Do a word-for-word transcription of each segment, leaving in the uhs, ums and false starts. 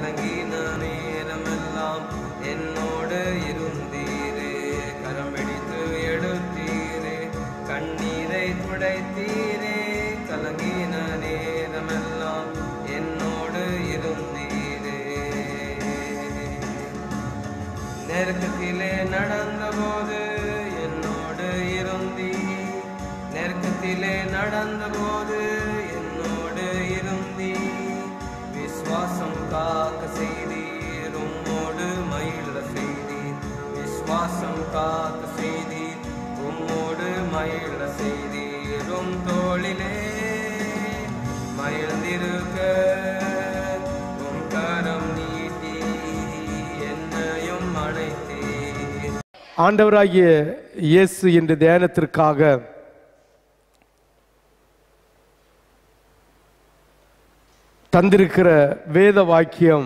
கலங்கின நேரமெல்லாம் என்னோடு இருந்தீரே. கரம் பிடித்து எடுத்தீரே, கண்ணீரை துடைத்தீரே. கலங்கின நேரமெல்லாம் என்னோடு இருந்தீரே. நெருக்கத்திலே நடந்த போது என்னோடு இருந்தீர். நெருக்கத்திலே நடந்த போது என்னோடு இருந்தீர். விசுவாசம் காக்க செய்தீர், உம்மோடு மகிழ செய்தீர். விசுவாசம் காக்க செய்தீர், உம்மோடு மகிழ செய்தீர். உம் தோளிலே மகிழ்ந்திருக்க உம் கரம் நீட்டி என்னையும் அழைத்தீர். ஆண்டவராகிய இயேசு என்ற தியானத்திற்காக தந்திருக்கிற வேத வாக்கியம்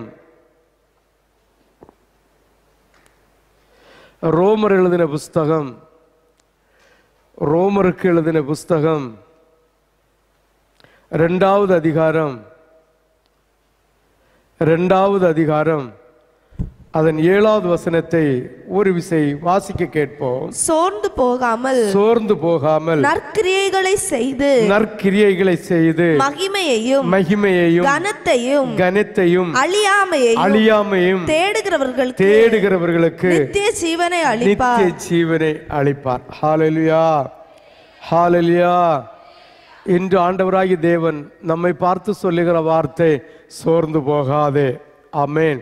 ரோமர் எழுதின புஸ்தகம் ரோமருக்கு எழுதின புஸ்தகம் இரண்டாவது அதிகாரம் இரண்டாவது அதிகாரம் அதன் ஏழாவது வசனத்தை ஒரு விசை வாசிக்க கேட்போம். சோர்ந்து போகாமல் சோர்ந்து போகாமல் நற்கிரியைகளை செய்து நற்கிரியைகளை செய்து மகிமையையும் மகிமையையும் கனத்தையும் கனத்தையும் அழியாமையையும் அழியாமையும் தேடுகிறவர்களுக்கு தேடுகிறவர்களுக்கு நித்திய ஜீவனை அளிப்பார். நித்திய ஜீவனை அளிப்பார். ஹல்லேலூயா, ஹல்லேலூயா. இன்று ஆண்டவராகிய தேவன் நம்மை பார்த்து சொல்லுகிற வார்த்தை, சோர்ந்து போகாதே. ஆமென்,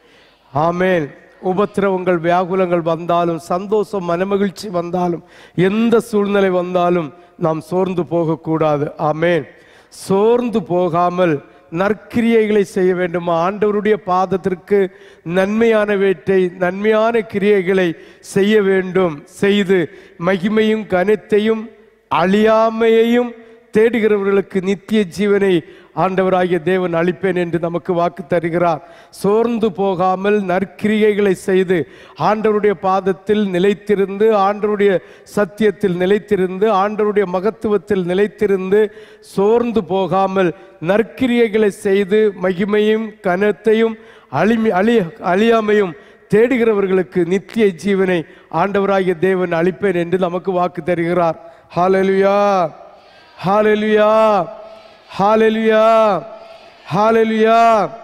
ஆமென். உபத்திரவங்கள் வியாகுலங்கள் வந்தாலும், சந்தோஷம் மனமகிழ்ச்சி வந்தாலும், எந்த சூழ்நிலை வந்தாலும் நாம் சோர்ந்து போகக்கூடாது. ஆமென். சோர்ந்து போகாமல் நற்கிரியைகளை செய்ய வேண்டுமா? ஆண்டவருடைய பாதத்திற்கு நன்மையானவற்றை நன்மையான கிரியைகளை செய்ய வேண்டும். செய்து மகிமையும் கனத்தையும் அழியாமையையும் தேடுகிறவர்களுக்கு நித்திய ஜீவனை ஆண்டவராகிய தேவன் அளிப்பேன் என்று நமக்கு வாக்கு தருகிறார். சோர்ந்து போகாமல் நற்கிரியைகளை செய்து ஆண்டவருடைய பாதத்தில் நிலைத்திருந்து, ஆண்டவருடைய சத்தியத்தில் நிலைத்திருந்து, ஆண்டவருடைய மகத்துவத்தில் நிலைத்திருந்து, சோர்ந்து போகாமல் நற்கிரியைகளை செய்து மகிமையும் கனத்தையும் அழிமை அழி அழியாமையும் தேடுகிறவர்களுக்கு நித்திய ஜீவனை ஆண்டவராகிய தேவன் அளிப்பேன் என்று நமக்கு வாக்கு தருகிறார். ஹல்லேலூயா, ஹல்லேலூயா, ஹல்லேலூயா, ஹல்லேலூயா.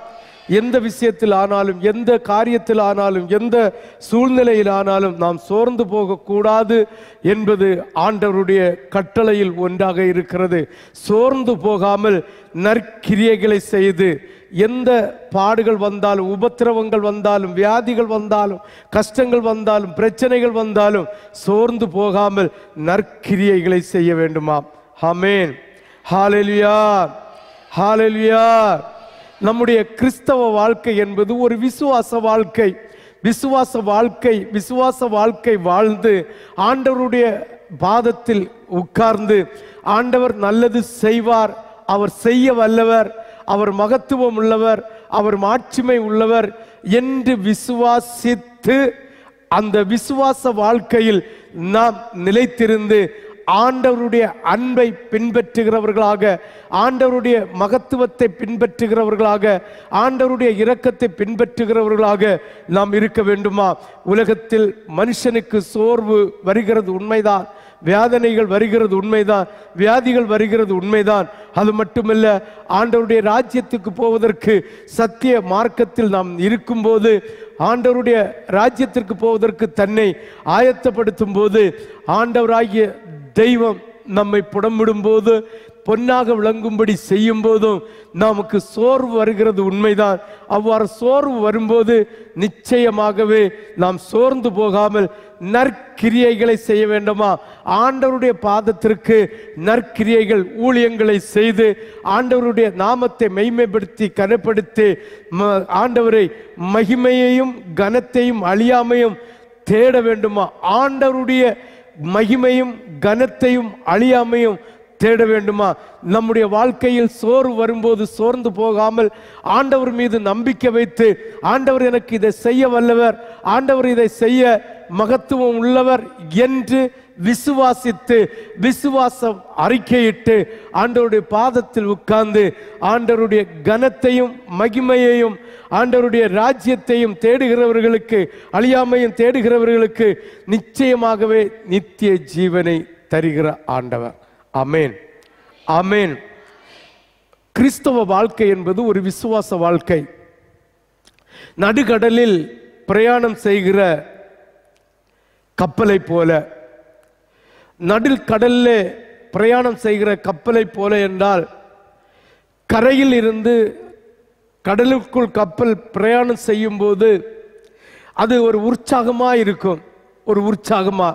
எந்த விஷயத்தில் ஆனாலும், எந்த காரியத்தில் ஆனாலும், எந்த சூழ்நிலையில் ஆனாலும் நாம் சோர்ந்து போகக்கூடாது என்பது ஆண்டவருடைய கட்டளையில் ஒன்றாக இருக்கிறது. சோர்ந்து போகாமல் நற்கிரியைகளை செய்து, எந்த பாடுகள் வந்தாலும், உபத்திரவங்கள் வந்தாலும், வியாதிகள் வந்தாலும், கஷ்டங்கள் வந்தாலும், பிரச்சனைகள் வந்தாலும் சோர்ந்து போகாமல் நற்கிரியைகளை செய்ய வேண்டுமாம். ஆமென், ஹல்லேலூயா, ஹல்லேலூயா. நம்முடைய கிறிஸ்தவ வாழ்க்கை என்பது ஒரு விசுவாச வாழ்க்கை. விசுவாச வாழ்க்கை விசுவாச வாழ்க்கை வாழ்ந்து ஆண்டவருடைய பாதத்தில் உட்கார்ந்து, ஆண்டவர் நல்லது செய்வார், அவர் செய்ய வல்லவர், அவர் மகத்துவம் உள்ளவர், அவர் மாட்சிமை உள்ளவர் என்று விசுவாசித்து அந்த விசுவாச வாழ்க்கையில் நாம் நிலைத்திருந்து ஆண்டவருடைய அன்பை பின்பற்றுகிறவர்களாக, ஆண்டவருடைய மகத்துவத்தை பின்பற்றுகிறவர்களாக, ஆண்டவருடைய இரக்கத்தை பின்பற்றுகிறவர்களாக நாம் இருக்க வேண்டுமா? உலகத்தில் மனுஷனுக்கு சோர்வு வருகிறது உண்மைதான், வேதனைகள் வருகிறது உண்மைதான், வியாதிகள் வருகிறது உண்மைதான். அது மட்டுமல்ல, ஆண்டவருடைய ராஜ்யத்துக்கு போவதற்கு சத்திய மார்க்கத்தில் நாம் இருக்கும்போது, ஆண்டவருடைய ராஜ்யத்திற்கு போவதற்கு தன்னை ஆயத்தப்படுத்தும் போது, ஆண்டவராகிய தெய்வம் நம்மை புடமிடும் போது, பொன்னாக விளங்கும்படி செய்யும் போதும் நமக்கு சோர்வு வருகிறது உண்மைதான். அவ்வாறு சோர்வு வரும்போது நிச்சயமாகவே நாம் சோர்ந்து போகாமல் நற்கிரியைகளை செய்ய வேண்டுமா? ஆண்டவருடைய பாதத்திற்கு நற்கிரியைகள் ஊழியங்களை செய்து ஆண்டவருடைய நாமத்தை மெய்மைப்படுத்தி கனப்படுத்தி ஆண்டவரை மகிமையையும் கனத்தையும் அழியாமையும் தேட வேண்டுமா? ஆண்டவருடைய மகிமையும் கனத்தையும் அழியாமையும் தேட வேண்டுமா? நம்முடைய வாழ்க்கையில் சோர்வு வரும்போது சோர்ந்து போகாமல் ஆண்டவர் மீது நம்பிக்கை வைத்து, ஆண்டவர் எனக்கு இதை செய்ய வல்லவர், ஆண்டவர் இதை செய்ய மகத்துவம் உள்ளவர் என்று விசுவாசித்து விசுவாசம் அறிக்கையிட்டு ஆண்டவருடைய பாதத்தில் உட்கார்ந்து ஆண்டவருடைய கனத்தையும் மகிமையையும் ஆண்டவருடைய ராஜ்யத்தையும் தேடுகிறவர்களுக்கு, அழியாமையும் தேடுகிறவர்களுக்கு நிச்சயமாகவே நித்திய ஜீவனை தருகிற ஆண்டவர். ஆமென், ஆமென். கிறிஸ்தவ வாழ்க்கை என்பது ஒரு விசுவாச வாழ்க்கை. நடுக்கடலில் பிரயாணம் செய்கிற கப்பலை போல, நடுக்கடல்ல பிரயாணம் செய்கிற கப்பலை போல என்றால், கரையில் இருந்து கடலுக்குள் கப்பல் பிரயாணம் செய்யும் போது அது ஒரு உற்சாகமா இருக்கும். ஒரு உற்சாகமா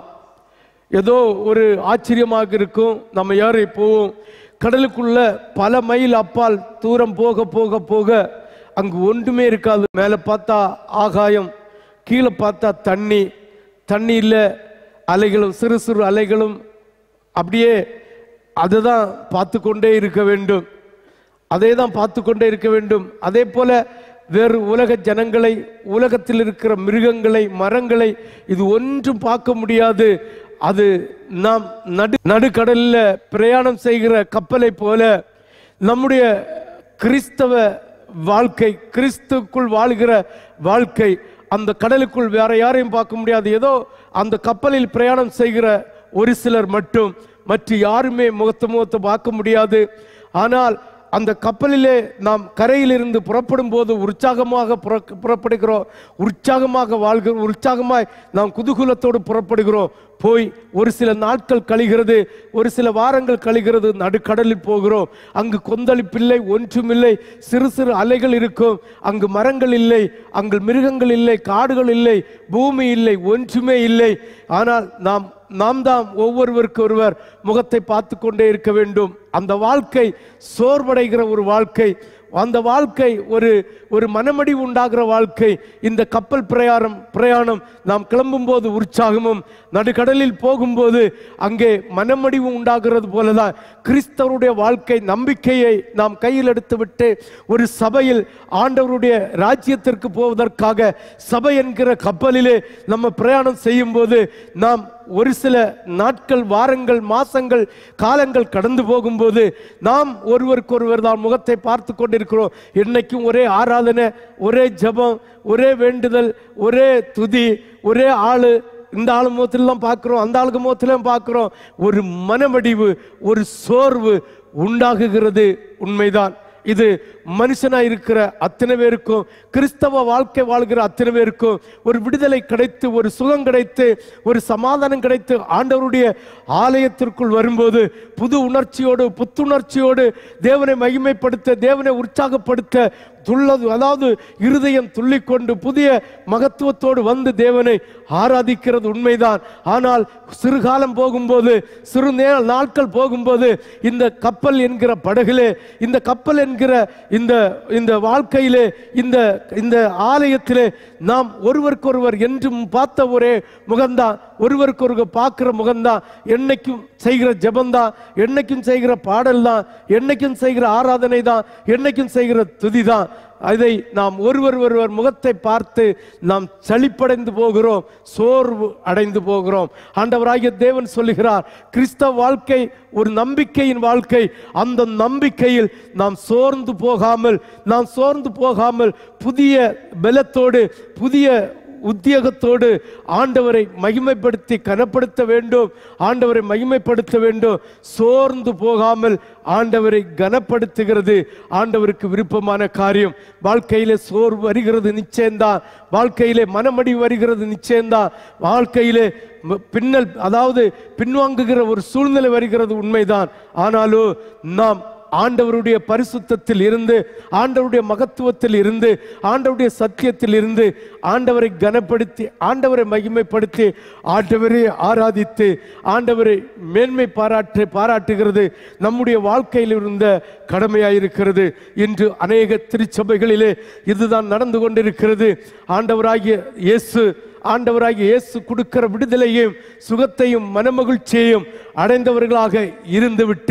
ஏதோ ஒரு ஆச்சரியமாக இருக்கும். நம்ம யாரும் போவோம் கடலுக்குள்ள பல மைல் அப்பால் தூரம் போக போக போக அங்கு ஒன்றுமே இருக்காது. மேலே பார்த்தா ஆகாயம், கீழே பார்த்தா தண்ணி, தண்ணியில் அலைகளும் சிறு சிறு அலைகளும், அப்படியே அதை தான் பார்த்து கொண்டே இருக்க வேண்டும், அதே தான் பார்த்து கொண்டே இருக்க வேண்டும். அதே போல வேறு உலக ஜனங்களை, உலகத்தில் இருக்கிற மிருகங்களை, மரங்களை இது ஒன்றும் பார்க்க முடியாது. அது நாம் நடு நடுக்கடலில் பிரயாணம் செய்கிற கப்பலை போல நம்முடைய கிறிஸ்தவ வாழ்க்கை, கிறிஸ்துக்குள் வாழ்கிற வாழ்க்கை, அந்த கடலுக்குள் வேற யாரையும் பார்க்க முடியாது. ஏதோ அந்த கப்பலில் பிரயாணம் செய்கிற ஒரு சிலர் மட்டும், மற்ற யாருமே முகத்தை முகத்தை பார்க்க முடியாது. ஆனால் அந்த கப்பலிலே நாம் கரையிலிருந்து புறப்படும் போது உற்சாகமாக புறப்படுகிறோம், உற்சாகமாக வாழ்கிறோம், உற்சாகமாய் நாம் குதூகலத்தோடு புறப்படுகிறோம். போய் ஒரு சில நாட்கள் கழிகிறது, ஒரு சில வாரங்கள் கழிகிறது, நடுக்கடலில் போகிறோம். அங்கு கொந்தளிப்பில்லை, ஒன்றுமில்லை, சிறு சிறு அலைகள் இருக்கும். அங்கு மரங்கள் இல்லை, அங்கு மிருகங்கள் இல்லை, காடுகள் இல்லை, பூமி இல்லை, ஒன்றுமே இல்லை. ஆனால் நாம் நாம் தான் ஒவ்வொருவருக்கு ஒருவர் முகத்தை பார்த்து கொண்டே இருக்க வேண்டும். அந்த வாழ்க்கை சோர்வடைகிற ஒரு வாழ்க்கை, அந்த வாழ்க்கை ஒரு ஒரு மனமடி உண்டாகிற வாழ்க்கை. இந்த கப்பல் பிரயாணம் பிரயாணம் நாம் கிளம்பும் போது உற்சாகமும், நடுக்கடலில் போகும்போது அங்கே மனமடிவு உண்டாகிறது போலதான் கிறிஸ்தவருடைய வாழ்க்கை. நம்பிக்கையை நாம் கையில் எடுத்துவிட்டு ஒரு சபையில் ஆண்டவருடைய ராஜ்யத்திற்கு போவதற்காக சபை என்கிற கப்பலிலே நம்ம பிரயாணம் செய்யும் போது நாம் ஒரு சில நாட்கள், வாரங்கள், மாசங்கள், காலங்கள் கடந்து போகும்போது நாம் ஒருவருக்கு ஒருவர் தான் முகத்தை பார்த்து கொண்டிருக்கிறோம். என்னைக்கும் ஒரே ஆராதனை, ஒரே ஜெபம், ஒரே வேண்டுதல், ஒரே துதி, ஒரே ஆளு, இந்த ஆளு முகத்திலாம் பார்க்கிறோம், அந்த ஆளுக்கு முகத்திலும் பார்க்கிறோம். ஒரு மனமடிவு, ஒரு சோர்வு உண்டாகுகிறது. உண்மைதான். இது மனுஷனாக இருக்கிற அத்தனை பேருக்கும், கிறிஸ்தவ வாழ்க்கை வாழ்கிற அத்தனை பேருக்கும் ஒரு விடுதலை கிடைத்து, ஒரு சுகம் கிடைத்து, ஒரு சமாதானம் கிடைத்து ஆண்டவருடைய ஆலயத்திற்குள் வரும்போது புது உணர்ச்சியோடு, புத்துணர்ச்சியோடு தேவனை மகிமைப்படுத்த, தேவனை உற்சாகப்படுத்த துள்ளது, அதாவது இருதயம் துள்ளிக்கொண்டு புதிய மகத்துவத்தோடு வந்து தேவனை ஆராதிக்கிறது உண்மைதான். ஆனால் சிறுகாலம் போகும்போது, சிறு நாட்கள் போகும்போது இந்த கப்பல் என்கிற படகிலே, இந்த கப்பல் என்கிற இந்த இந்த வாழ்க்கையிலே, இந்த இந்த ஆலயத்திலே நாம் ஒருவருக்கொருவர் என்றும் பார்த்த ஒரே முகம்தான், ஒருவருக்கொருவர் பார்க்கிற முகம்தான், என்னைக்கும் செய்கிற ஜெபந்தான், என்னைக்கும் செய்கிற பாடல் தான், என்னைக்கும் செய்கிற ஆராதனை தான், என்னைக்கும் செய்கிற துதி தான். அதை நாம் ஒருவர் ஒருவர் முகத்தை பார்த்து நாம் சலிப்படைந்து போகிறோம், சோர்வு அடைந்து போகிறோம். ஆண்டவராகிய தேவன் சொல்லுகிறார், கிறிஸ்தவ வாழ்க்கை ஒரு நம்பிக்கையின் வாழ்க்கை. அந்த நம்பிக்கையில் நாம் சோர்ந்து போகாமல், நாம் சோர்ந்து போகாமல் புதிய பலத்தோடு, புதிய உத்தியோகத்தோடு ஆண்டவரை மகிமைப்படுத்தி கனப்படுத்த வேண்டும், ஆண்டவரை மகிமைப்படுத்த வேண்டும். சோர்ந்து போகாமல் ஆண்டவரை கனப்படுத்துகிறது ஆண்டவருக்கு விருப்பமான காரியம். வாழ்க்கையிலே சோர்வு வருகிறது நிச்சயம்தான், வாழ்க்கையிலே மனமடி வருகிறது நிச்சயம்தான், வாழ்க்கையிலே பின்னல், அதாவது பின்வாங்குகிற ஒரு சூழ்நிலை வருகிறது உண்மைதான். ஆனாலும் நாம் ஆண்டவருடைய பரிசுத்தத்தில் இருந்து, ஆண்டவருடைய மகத்துவத்தில் இருந்து, ஆண்டவருடைய சத்தியத்தில் இருந்து ஆண்டவரை கனப்படுத்தி, ஆண்டவரை மகிமைப்படுத்தி, ஆண்டவரை ஆராதித்து, ஆண்டவரை மேன்மை பாராட்டு பாராட்டுகிறது நம்முடைய வாழ்க்கையில் இருந்த கடமையாயிருக்கிறது. இன்று அநேக திருச்சபைகளிலே இதுதான் நடந்து கொண்டிருக்கிறது. ஆண்டவராகிய இயேசு ஆண்டவராகிய இயேசு கொடுக்கிற விடுதலையும் சுகத்தையும் மனமகிழ்ச்சியையும் அடைந்தவர்களாக இருந்துவிட்டு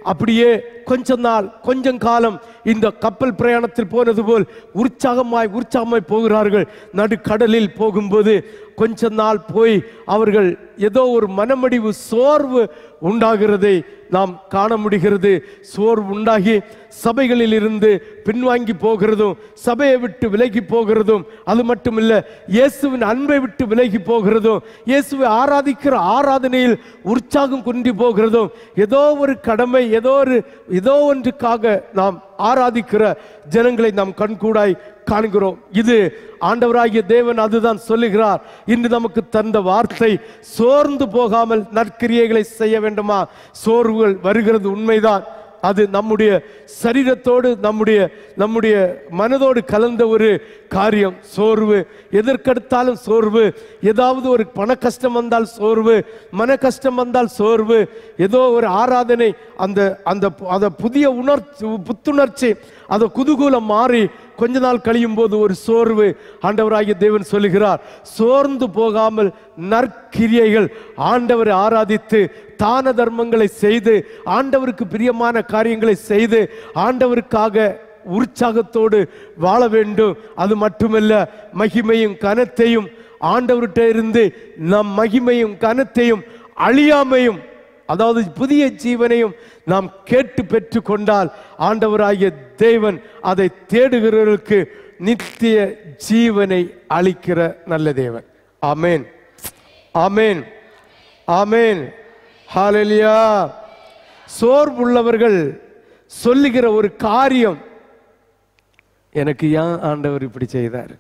அப்படியே கொஞ்ச நாள் கொஞ்சம் காலம் இந்த கப்பல் பிரயாணத்தில் போனது போல் உற்சாகமாய் உற்சாகமாய் போகிறார்கள். நடுக்கடலில் போகும்போது கொஞ்ச நாள் போய் அவர்கள் ஏதோ ஒரு மனமடிவு சோர்வு உண்டாகிறதை நாம் காண முடிகிறது. சோர்வு உண்டாகி சபைகளில் இருந்து பின்வாங்கி போகிறதும், சபையை விட்டு விலகி போகிறதும், அது மட்டுமில்ல இயேசுவின் அன்பை விட்டு விலகி போகிறதும், இயேசுவை ஆராதிக்கிற ஆராதனையில் உற்சாகம் குன்றி போகிறதும், ஏதோ ஒரு கடமை ஏதோ ஒரு ஏதோ ஒன்றுக்காக நாம் ஆராதிக்கிற ஜனங்களை நாம் கண்கூடாய் காண்கிறோம். இது ஆண்டவராகிய தேவன் அதுதான் சொல்லுகிறார். இன்று நமக்கு தந்த வார்த்தை, சோர்ந்து போகாமல் நற்கிரியைகளை செய்ய வேண்டுமா? சோர்வுகள் வருகிறது உண்மைதான். அது நம்முடைய சரீரத்தோடு நம்முடைய நம்முடைய மனதோடு கலந்த ஒரு காரியம். சோர்வு எதற்கெடுத்தாலும் சோர்வு. ஏதாவது ஒரு பண கஷ்டம் வந்தால் சோர்வு, மன கஷ்டம் வந்தால் சோர்வு, ஏதோ ஒரு ஆராதனை அந்த அந்த அந்த புதிய உணர்ச்சி புத்துணர்ச்சி அதை குதூகூலம் மாறி கொஞ்ச நாள் கழியும் போது ஒரு சோர்வு. ஆண்டவராகிய தேவன் சொல்லுகிறார், சோர்ந்து போகாமல் நற்கிரியைகள், ஆண்டவரை ஆராதித்து தான தர்மங்களை செய்து ஆண்டவருக்கு பிரியமான காரியங்களை செய்து ஆண்டவருக்காக உற்சாகத்தோடு வாழ வேண்டும். அது மட்டுமல்ல, மகிமையும் கனத்தையும் ஆண்டவர்கிட்ட இருந்து நம் மகிமையும் கனத்தையும் அழியாமையும், அதாவது புதிய ஜீவனையும் நாம் கேட்டு பெற்று கொண்டால் ஆண்டவராகிய தேவன் அதை தேடுகிறவர்களுக்கு நித்திய ஜீவனை அளிக்கிற நல்ல தேவன். ஆமேன், ஆமேன், ஆமேன், ஹல்லேலூயா. சோர்வுள்ளவர்கள் சொல்லுகிற ஒரு காரியம், எனக்கு ஏன் ஆண்டவர் இப்படி செய்தார்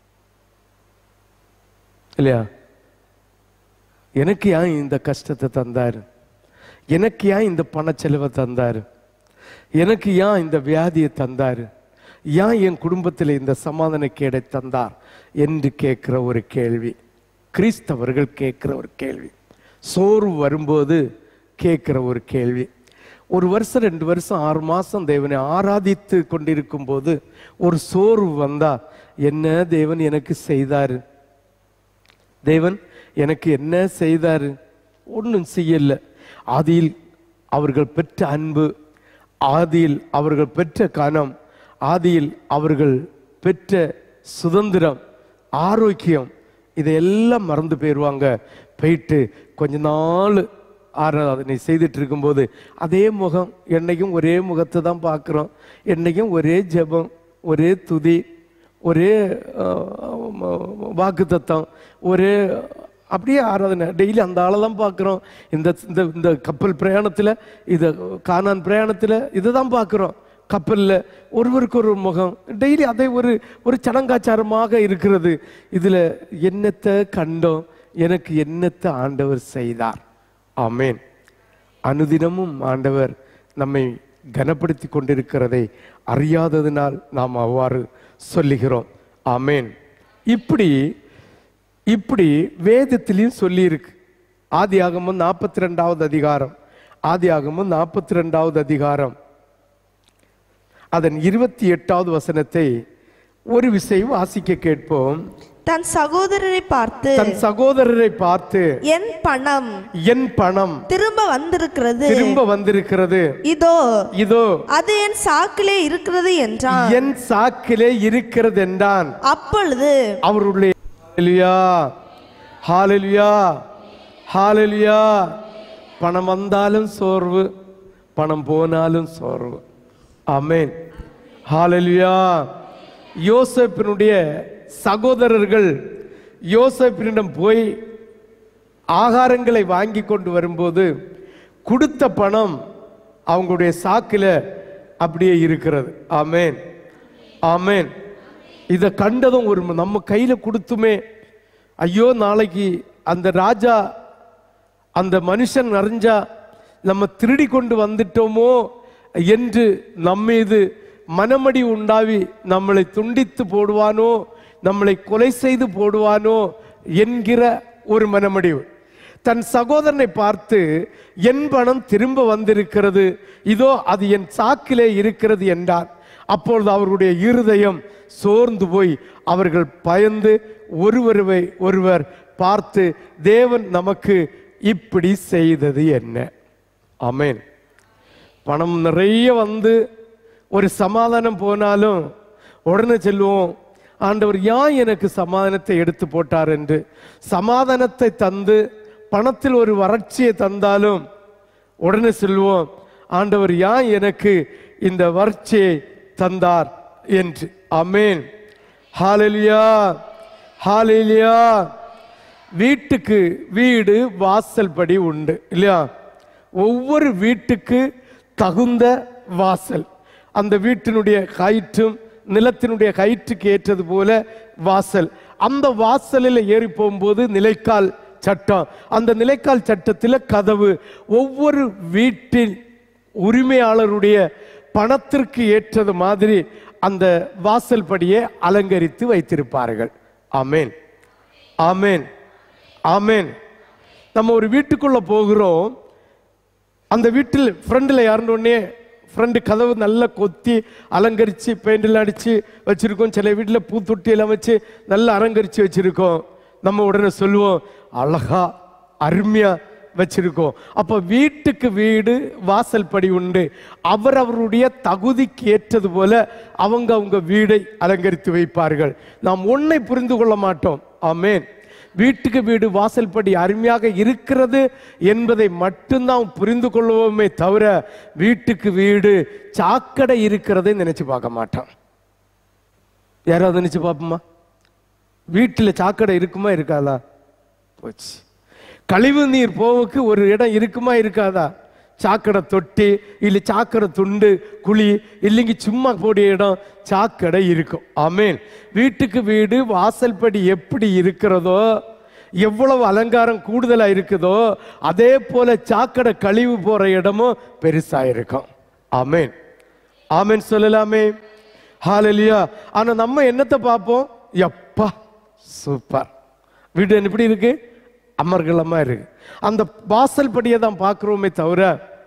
இல்லையா, எனக்கு ஏன் இந்த கஷ்டத்தை தந்தார், எனக்கு ஏன் இந்த பணச்செலவை தந்தார், எனக்கு ஏன் இந்த வியாதியை தந்தார், ஏன் என் குடும்பத்தில் இந்த சமாதான கேடை தந்தார் என்று கேட்கிற ஒரு கேள்வி, கிறிஸ்தவர்கள் கேட்கிற ஒரு கேள்வி, சோர்வு வரும்போது கேட்கிற ஒரு கேள்வி. ஒரு வருஷம் ரெண்டு வருஷம் ஆறு மாசம் தேவனை ஆராதித்து கொண்டிருக்கும் போது ஒரு சோர்வு வந்தா, என்ன தேவன் எனக்கு செய்தாரு, தேவன் எனக்கு என்ன செய்தாரு, ஒன்றும் செய்யல. ஆதியில் அவர்கள் பெற்ற அன்பு, ஆதியில் அவர்கள் பெற்ற கனம், ஆதியில் அவர்கள் பெற்ற சுதந்திரம், ஆரோக்கியம், இதையெல்லாம் மறந்து போயிடுவாங்க. போயிட்டு கொஞ்ச நாள் ஆராதனை செய்துட்டு இருக்கும்போது அதே முகம், என்னைக்கும் ஒரே முகத்தை தான் பார்க்குறோம், என்னைக்கும் ஒரே ஜெபம், ஒரே துதி, ஒரே வாக்கு தத்தம், ஒரே அப்படியே ஆராதனை, டெய்லி அந்த ஆளை தான் பார்க்குறோம். இந்த இந்த கப்பல் பிரயாணத்தில், இது கானான் பிரயாணத்தில் இதை தான் பார்க்குறோம். கப்பலில் ஒருவருக்கு ஒரு முகம், டெய்லி அதை ஒரு ஒரு சடங்காச்சாரமாக இருக்கிறது. இதில் என்னத்தை கண்டோம், எனக்கு என்னத்தை ஆண்டவர் செய்தார். ஆமேன். அனுதினமும் ஆண்டவர் நம்மை கனப்படுத்தி கொண்டிருக்கிறதை அறியாததினால் நாம் அவ்வாறு சொல்லுகிறோம். ஆமேன். இப்படி இப்படி வேதத்திலையும் சொல்லி இருக்கு. ஆதி ஆகமம் நாற்பத்தி ரெண்டாவது அதிகாரம், ஆதி ஆகமம் நாற்பத்தி ரெண்டாவது அதிகாரம் அதன் இருபத்தி எட்டாவது வசனத்தை ஒரு விஷயம் வாசிக்க கேட்போம். தன் சகோதரரை பார்த்து தன் சகோதரரை பார்த்து என் பணம் என் பணம் திரும்ப வந்திருக்கிறது திரும்ப வந்திருக்கிறது இதோ இதோ அது என் சாக்கிலே இருக்கிறது என்றான். என் சாக்கிலே இருக்கிறது என்றான். அப்பொழுது அவருடைய ஹல்லேலூயா, ஹல்லேலூயா, ஹல்லேலூயா. பணம் வந்தாலும் சோர்வு, பணம் போனாலும் சோர்வு. ஆமென், ஹல்லேலூயா. யோசேப்பினுடைய சகோதரர்கள் யோசேப்பினிடம் போய் ஆகாரங்களை வாங்கி கொண்டு வரும்போது கொடுத்த பணம் அவங்களுடைய சாக்கில் அப்படியே இருக்கிறது. ஆமேன், ஆமேன். இதை கண்டதும் ஒரு நம்ம கையில் கொடுத்துமே, ஐயோ நாளைக்கு அந்த ராஜா அந்த மனுஷன் அறிஞ்சா நம்ம திருடி கொண்டு வந்துட்டோமோ என்று நம்மீது மனமடி உண்டாவி நம்மளை துண்டித்து போடுவானோ, நம்மளை கொலை செய்து போடுவானோ என்கிற ஒரு மனமடிவு. தன் சகோதரனை பார்த்து என் பணம் திரும்ப வந்திருக்கிறது, இதோ அது என் சாக்கிலே இருக்கிறது என்றார். அப்பொழுது அவருடைய இருதயம் சோர்ந்து போய் அவர்கள் பயந்து ஒருவரை ஒருவர் பார்த்து, தேவன் நமக்கு இப்படி செய்தது என்ன? ஆமென். பணம் நிறைய வந்து ஒரு சமாதானம் போனாலும் உடனே சொல்லுவோம், ஆண்டவர் ஏன் எனக்கு சமாதானத்தை எடுத்து போட்டார் என்று. சமாதானத்தை தந்து பணத்தில் ஒரு வறட்சியை தந்தாலும் உடனே சொல்லுவோம், ஆண்டவர் ஏன் எனக்கு இந்த வறட்சியை தந்தார் என்று. ஆமென். ஹல்லேலூயா, ஹல்லேலூயா. வீட்டுக்கு வீடு வாசல் படி உண்டு இல்லையா? ஒவ்வொரு வீட்டுக்கு தகுந்த வாசல், அந்த வீட்டினுடைய கயிற்றும் நிலத்தினுடைய கயிற்றுக்கு ஏற்றது போல வாசல். அந்த வாசலில் ஏறி போகும்போது நிலைக்கால் சட்டம், அந்த நிலைக்கால் சட்டத்தில் கதவு. ஒவ்வொரு வீட்டின் உரிமையாளருடைய பணத்திற்கு ஏற்றது மாதிரி அந்த வாசல் படியை அலங்கரித்து வைத்திருப்பார்கள். ஆமேன், ஆமேன், ஆமேன். நம்ம ஒரு வீட்டுக்குள்ள போகிறோம், அந்த வீட்டில் ஃப்ரெண்டில் யாருன்னே ஃப்ரெண்டு கதவு நல்லா கொத்தி அலங்கரித்து பெயிண்டில் அடித்து வச்சுருக்கோம். சில வீட்டில் பூத்தொட்டியெல்லாம் வச்சு நல்லா அலங்கரித்து வச்சுருக்கோம். நம்ம உடனே சொல்லுவோம், அழகா அருமையாக வச்சிருக்கோம். அப்போ வீட்டுக்கு வீடு வாசல் படி உண்டு. அவர் அவருடைய தகுதிக்கு ஏற்றது போல அவங்க அவங்க வீடை அலங்கரித்து வைப்பார்கள். நாம் ஒன்றை புரிந்து கொள்ள மாட்டோம். ஆமேன். வீட்டுக்கு வீடு வாசல் படி அருமையாக இருக்கிறது என்பதை மட்டும்தான் புரிந்து கொள்வோமே தவிர வீட்டுக்கு வீடு சாக்கடை இருக்கிறதை நினைச்சு பார்க்க மாட்டோம். யாராவது நினைச்சு பார்ப்போமா? வீட்டில் சாக்கடை இருக்குமா இருக்காதா? போச்சு. கழிவு நீர் போவுக்கு ஒரு இடம் இருக்குமா இருக்காதா? சாக்கடை தொட்டி இல்லை சாக்கடை துண்டு குழி இல்லைங்க சும்மா போடிய இடம் சாக்கடை இருக்கும். ஆமேன். வீட்டுக்கு வீடு வாசல் படி எப்படி இருக்கிறதோ, எவ்வளவு அலங்காரம் கூடுதலா இருக்குதோ, அதே போல சாக்கடை கழிவு போற இடமும் பெருசா இருக்கும். ஆமேன், ஆமேன் சொல்லலாமே. ஹல்லேலூயா. ஆனா நம்ம என்னத்தை பார்ப்போம்? எப்பா சூப்பர் வீடு எப்படி இருக்கு, அமர்கலமா இருக்கு. அந்த வாசல் படியை தான் பார்க்கிறோமே தவிர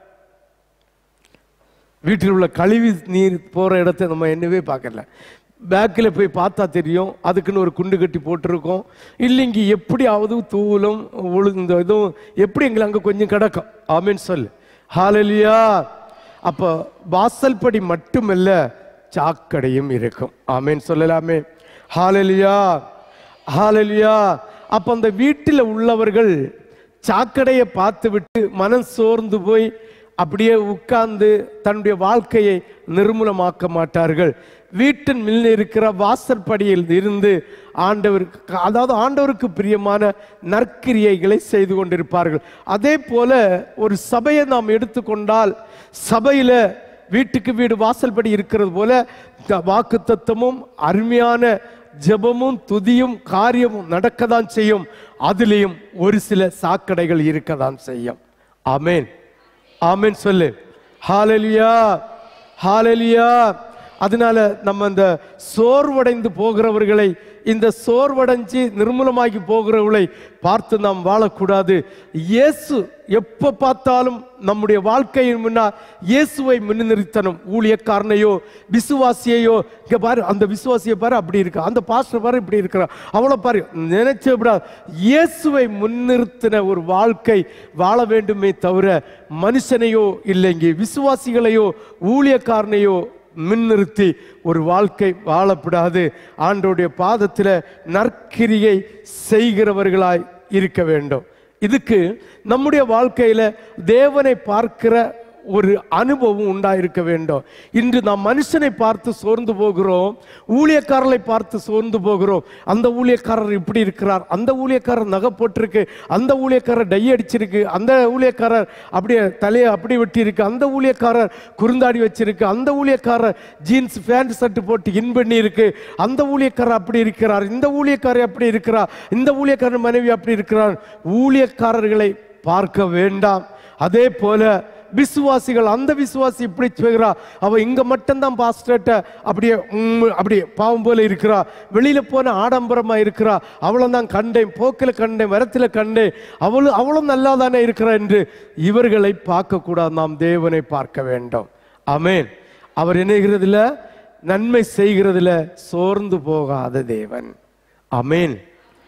வீட்டில் உள்ள கழிவு நீர் போற இடத்தை நம்ம என்னவே பார்க்கல. பேக்கில் போய் பார்த்தா தெரியும், அதுக்குன்னு ஒரு குண்டு கட்டி போட்டிருக்கோம். இல்லைங்க எப்படியாவது தூளும் ஒழுங்கு இதுவும் எப்படி எங்களை அங்கே கொஞ்சம் கிடக்கும். ஆமேன் சொல்லு. ஹல்லேலூயா. அப்போ வாசல் படி மட்டுமல்ல சாக்கடையும் இருக்கும். ஆமேன் சொல்லலாமே. ஹல்லேலூயா, ஹல்லேலூயா. அப்போ அந்த வீட்டில் உள்ளவர்கள் சாக்கடையை பார்த்து விட்டு மனம் சோர்ந்து போய் அப்படியே உட்கார்ந்து தன்னுடைய வாழ்க்கையை நிர்மூலமாக்க மாட்டார்கள். வீட்டின் மேல் இருக்கிற வாசற்படியில் இருந்து ஆண்டவருக்கு, அதாவது ஆண்டவருக்கு பிரியமான நற்கிரியைகளை செய்து கொண்டிருப்பார்கள். அதே போல ஒரு சபையை நாம் எடுத்துக்கொண்டால், சபையில வீட்டுக்கு வீடு வாசல் படி இருக்கிறது போல வாக்கு தத்தமும் அருமையான ஜெபமும் துதியும் காரியமும் நடக்கதான் செய்யும். அதிலேயும் ஒரு சில சாக்கடைகள் இருக்கதான் செய்யும். ஆமேன், ஆமேன் சொல்லு. ஹல்லேலூயா, ஹல்லேலூயா. அதனால நம்ம இந்த சோர்வடைந்து போகிறவர்களை, இந்த சோர்வடைஞ்சு நிர்மூலமாகி போகிறவர்களை பார்த்து நாம் வாழக்கூடாது. இயேசு எப்போ பார்த்தாலும் நம்முடைய வாழ்க்கையின் முன்னால் இயேசுவை முன்னிறுத்தணும். ஊழியக்காரனையோ விசுவாசியையோ, இங்கே பாரு அந்த விசுவாசியை பாரு அப்படி இருக்கா, அந்த பாஸ்டர் பாரு இப்படி இருக்கிறா, அவளை பாரு நினைச்ச இயேசுவை முன்னிறுத்தின ஒரு வாழ்க்கை வாழ வேண்டுமே தவிர மனுஷனையோ இல்லைங்க விசுவாசிகளையோ ஊழியக்காரனையோ முன்னிறுத்தி ஒரு வாழ்க்கை வாழப்படாது. ஆண்டவருடைய பாதத்தில் நற்கிரியை செய்கிறவர்களாய் இருக்க வேண்டும். இதுக்கு நம்முடைய வாழ்க்கையில தேவனை பார்க்கிற ஒரு அனுபவம் உண்டாயிருக்க வேண்டும். இன்று நாம் மனுஷனை பார்த்து சோர்ந்து போகிறோம், ஊழியக்காரரை பார்த்து சோர்ந்து போகிறோம். அந்த ஊழியக்காரர் இப்படி இருக்கிறார், அந்த ஊழியக்காரர் நகை போட்டிருக்கு, அந்த ஊழியக்காரர் டை அடிச்சிருக்கு, அந்த ஊழியக்காரர் அப்படியே தலையை அப்படி வெட்டி இருக்கு, அந்த ஊழியக்காரர் குறுந்தாடி வச்சிருக்கு, அந்த ஊழியக்காரர் ஜீன்ஸ் பேண்ட் ஷர்ட் போட்டு இன் பண்ணி இருக்கு, அந்த ஊழியக்காரர் அப்படி இருக்கிறார், இந்த ஊழியக்காரர் அப்படி இருக்கிறார், இந்த ஊழியக்காரர் மனைவி அப்படி இருக்கிறார். ஊழியக்காரர்களை பார்க்க வேண்டாம். அதே போல விசுவாசிகள், அந்த விசுவாசி இப்படி செய்கிறா, அவ இங்க மட்டும்தான் பாஸ்டர்ட்ட அப்படியே அப்படியே பாவம் போல இருக்கிறா, வெளியில போன ஆடம்பரமா இருக்கிறா, அவளும் தான் கண்டேன், போக்கில் கண்டேன், வரத்தில் கண்டேன், அவளும் அவளும் நல்லா தானே இருக்கிறா என்று இவர்களை பார்க்க கூடாது. நாம் தேவனை பார்க்க வேண்டும். ஆமேன். அவர் என்னகிறதுல நன்மை செய்கிறதுல சோர்ந்து போகாத தேவன். ஆமேன்,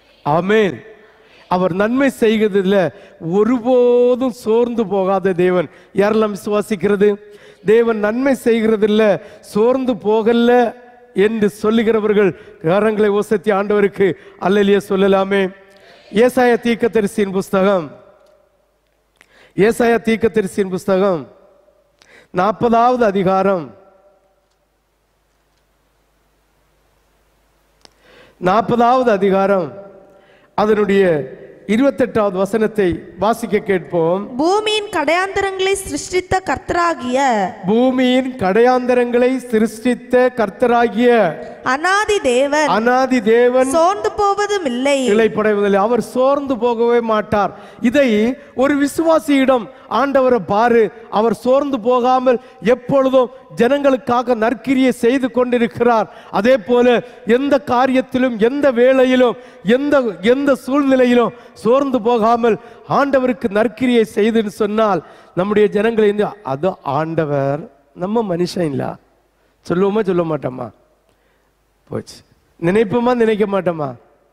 ஆமேன். அவர் நன்மை செய்கிறதுல ஒருபோதும் சோர்ந்து போகாத தேவன். யாரெல்லாம் விசுவாசிக்கிறது? தேவன் நன்மை செய்கிறதில்ல, சோர்ந்து போகல என்று சொல்லுகிறவர்கள் கரங்களை ஓசத்தி ஆண்டவருக்கு அல்லேலூயா சொல்லலாமே. ஏசாயா தீர்க்கதரிசியின் புஸ்தகம் ஏசாயா தீர்க்கதரிசியின் புஸ்தகம் நாற்பதாவது அதிகாரம் நாற்பதாவது அதிகாரம் அதனுடைய இருபத்தெட்டாவது வசனத்தை வாசிக்க கேட்போம். பூமியின் கடையாந்தரங்களை சிருஷ்டித்த கர்த்தராகிய பூமியின் கடையாந்தரங்களை சிருஷ்டித்த கர்த்தராகிய அநாதி தேவன் அநாதி தேவன் சோர்ந்து போவதும் இல்லை, இளைப்படைவதில்லை. அவர் சோர்ந்து போகவே மாட்டார். இதை ஒரு விசுவாசியிடம் ஆண்டவரை பாரு, அவர் சோர்ந்து போகாமல் எப்பொழுதும் ஜனங்களுக்காக நற்கிரியை செய்து கொண்டிருக்கிறார். அதே போல எந்த காரியத்திலும் எந்த வேளையிலும் எந்த எந்த சூழ்நிலையிலும் சோர்ந்து போகாமல் ஆண்டவருக்கு நற்கிரியை செய்துன்னு சொன்னால் நம்முடைய ஜனங்களை அது ஆண்டவர் நம்ம மனுஷன் இல்ல சொல்லுவோமா சொல்ல மாட்டோமா? போச்சு. நினைப்போமா நினைக்க மாட்டோமா?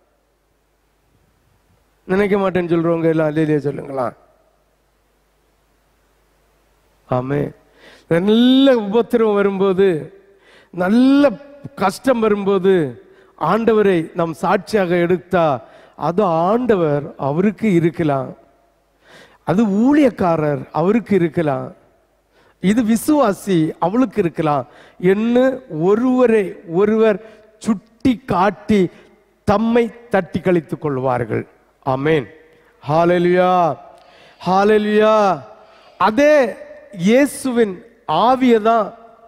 நினைக்க மாட்டேன்னு சொல்றவங்க எல்லாம் அல்லேலூயா சொல்லுங்களா. ஆமே. நல்ல உபத்திரவம் வரும்போது, நல்ல கஷ்டம் வரும்போது ஆண்டவரை நம் சாட்சியாக எடுத்தா அது ஆண்டவர் அவருக்கு இருக்கலாம், அது ஊழியக்காரர் அவருக்கு இருக்கலாம், இது விசுவாசி அவளுக்கு இருக்கலாம் என்று ஒருவரை ஒருவர் சுட்டி காட்டி தம்மை தட்டி கழித்துக் கொள்வார்கள். ஆமென். ஹல்லேலூயா, ஹல்லேலூயா. அதே இயேசுவின் ஆவியதான்,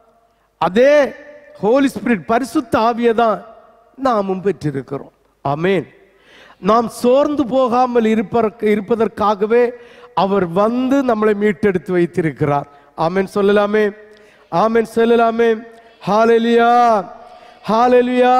அதே ஹோலி ஸ்பிரிட் பரிசுத்த ஆவியதான் நாமும் பெற்றிருக்கிறோம். ஆமென். நாம் சோர்ந்து போகாமல் இருப்பதற்காகவே அவர் வந்து நம்மளை மீட்டெடுத்து வைத்திருக்கிறார். ஆமென் சொல்லலாமே, ஆமென் சொல்லலாமே. ஹல்லேலூயா, ஹல்லேலூயா,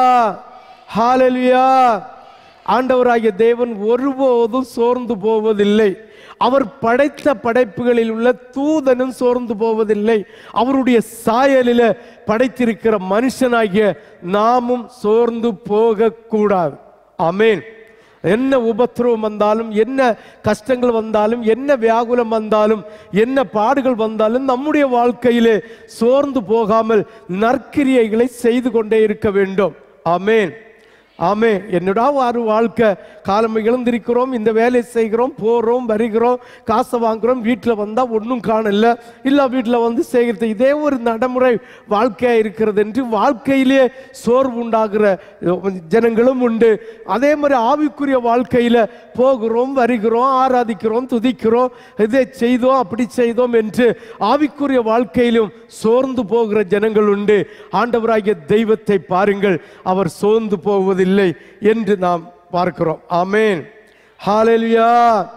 ஹல்லேலூயா. ஆண்டவராகிய தேவன் ஒருபோதும் சோர்ந்து போவதில்லை. அவர் படைத்த படைப்புகளில் உள்ள தூதனும் சோர்ந்து போவதில்லை. அவருடைய சாயலில படைத்திருக்கிற மனுஷனாகிய நாமும் சோர்ந்து போக கூடாது. ஆமென். என்ன உபத்திரவம் வந்தாலும், என்ன கஷ்டங்கள் வந்தாலும், என்ன வியாகுலம் வந்தாலும், என்ன பாடுகள் வந்தாலும் நம்முடைய வாழ்க்கையிலே சோர்ந்து போகாமல் நற்கிரியைகளை செய்து கொண்டே இருக்க வேண்டும். ஆமென், ஆமே. என்னடா ஒரு வாழ்க்கை, காலம் இழந்திருக்கிறோம், இந்த வேலை செய்கிறோம், போகிறோம் வருகிறோம், காசை வாங்குகிறோம், வீட்டில் வந்தால் ஒன்றும் காணல, இல்லை வீட்டில் வந்து செய்கிறது, இதே ஒரு நடைமுறை வாழ்க்கையாக இருக்கிறது என்று வாழ்க்கையிலே சோர்வு உண்டாகிற ஜனங்களும் உண்டு. அதே மாதிரி ஆவிக்குரிய வாழ்க்கையில் போகிறோம் வருகிறோம், ஆராதிக்கிறோம், துதிக்கிறோம், இதை செய்தோம் அப்படி செய்தோம் என்று ஆவிக்குரிய வாழ்க்கையிலும் சோர்ந்து போகிற ஜனங்கள் உண்டு. ஆண்டவராகிய தெய்வத்தை பாருங்கள், அவர் சோர்ந்து போவது இல்லை என்று நாம் பார்க்கிறோம். ஆமென். ஹல்லேலூயா,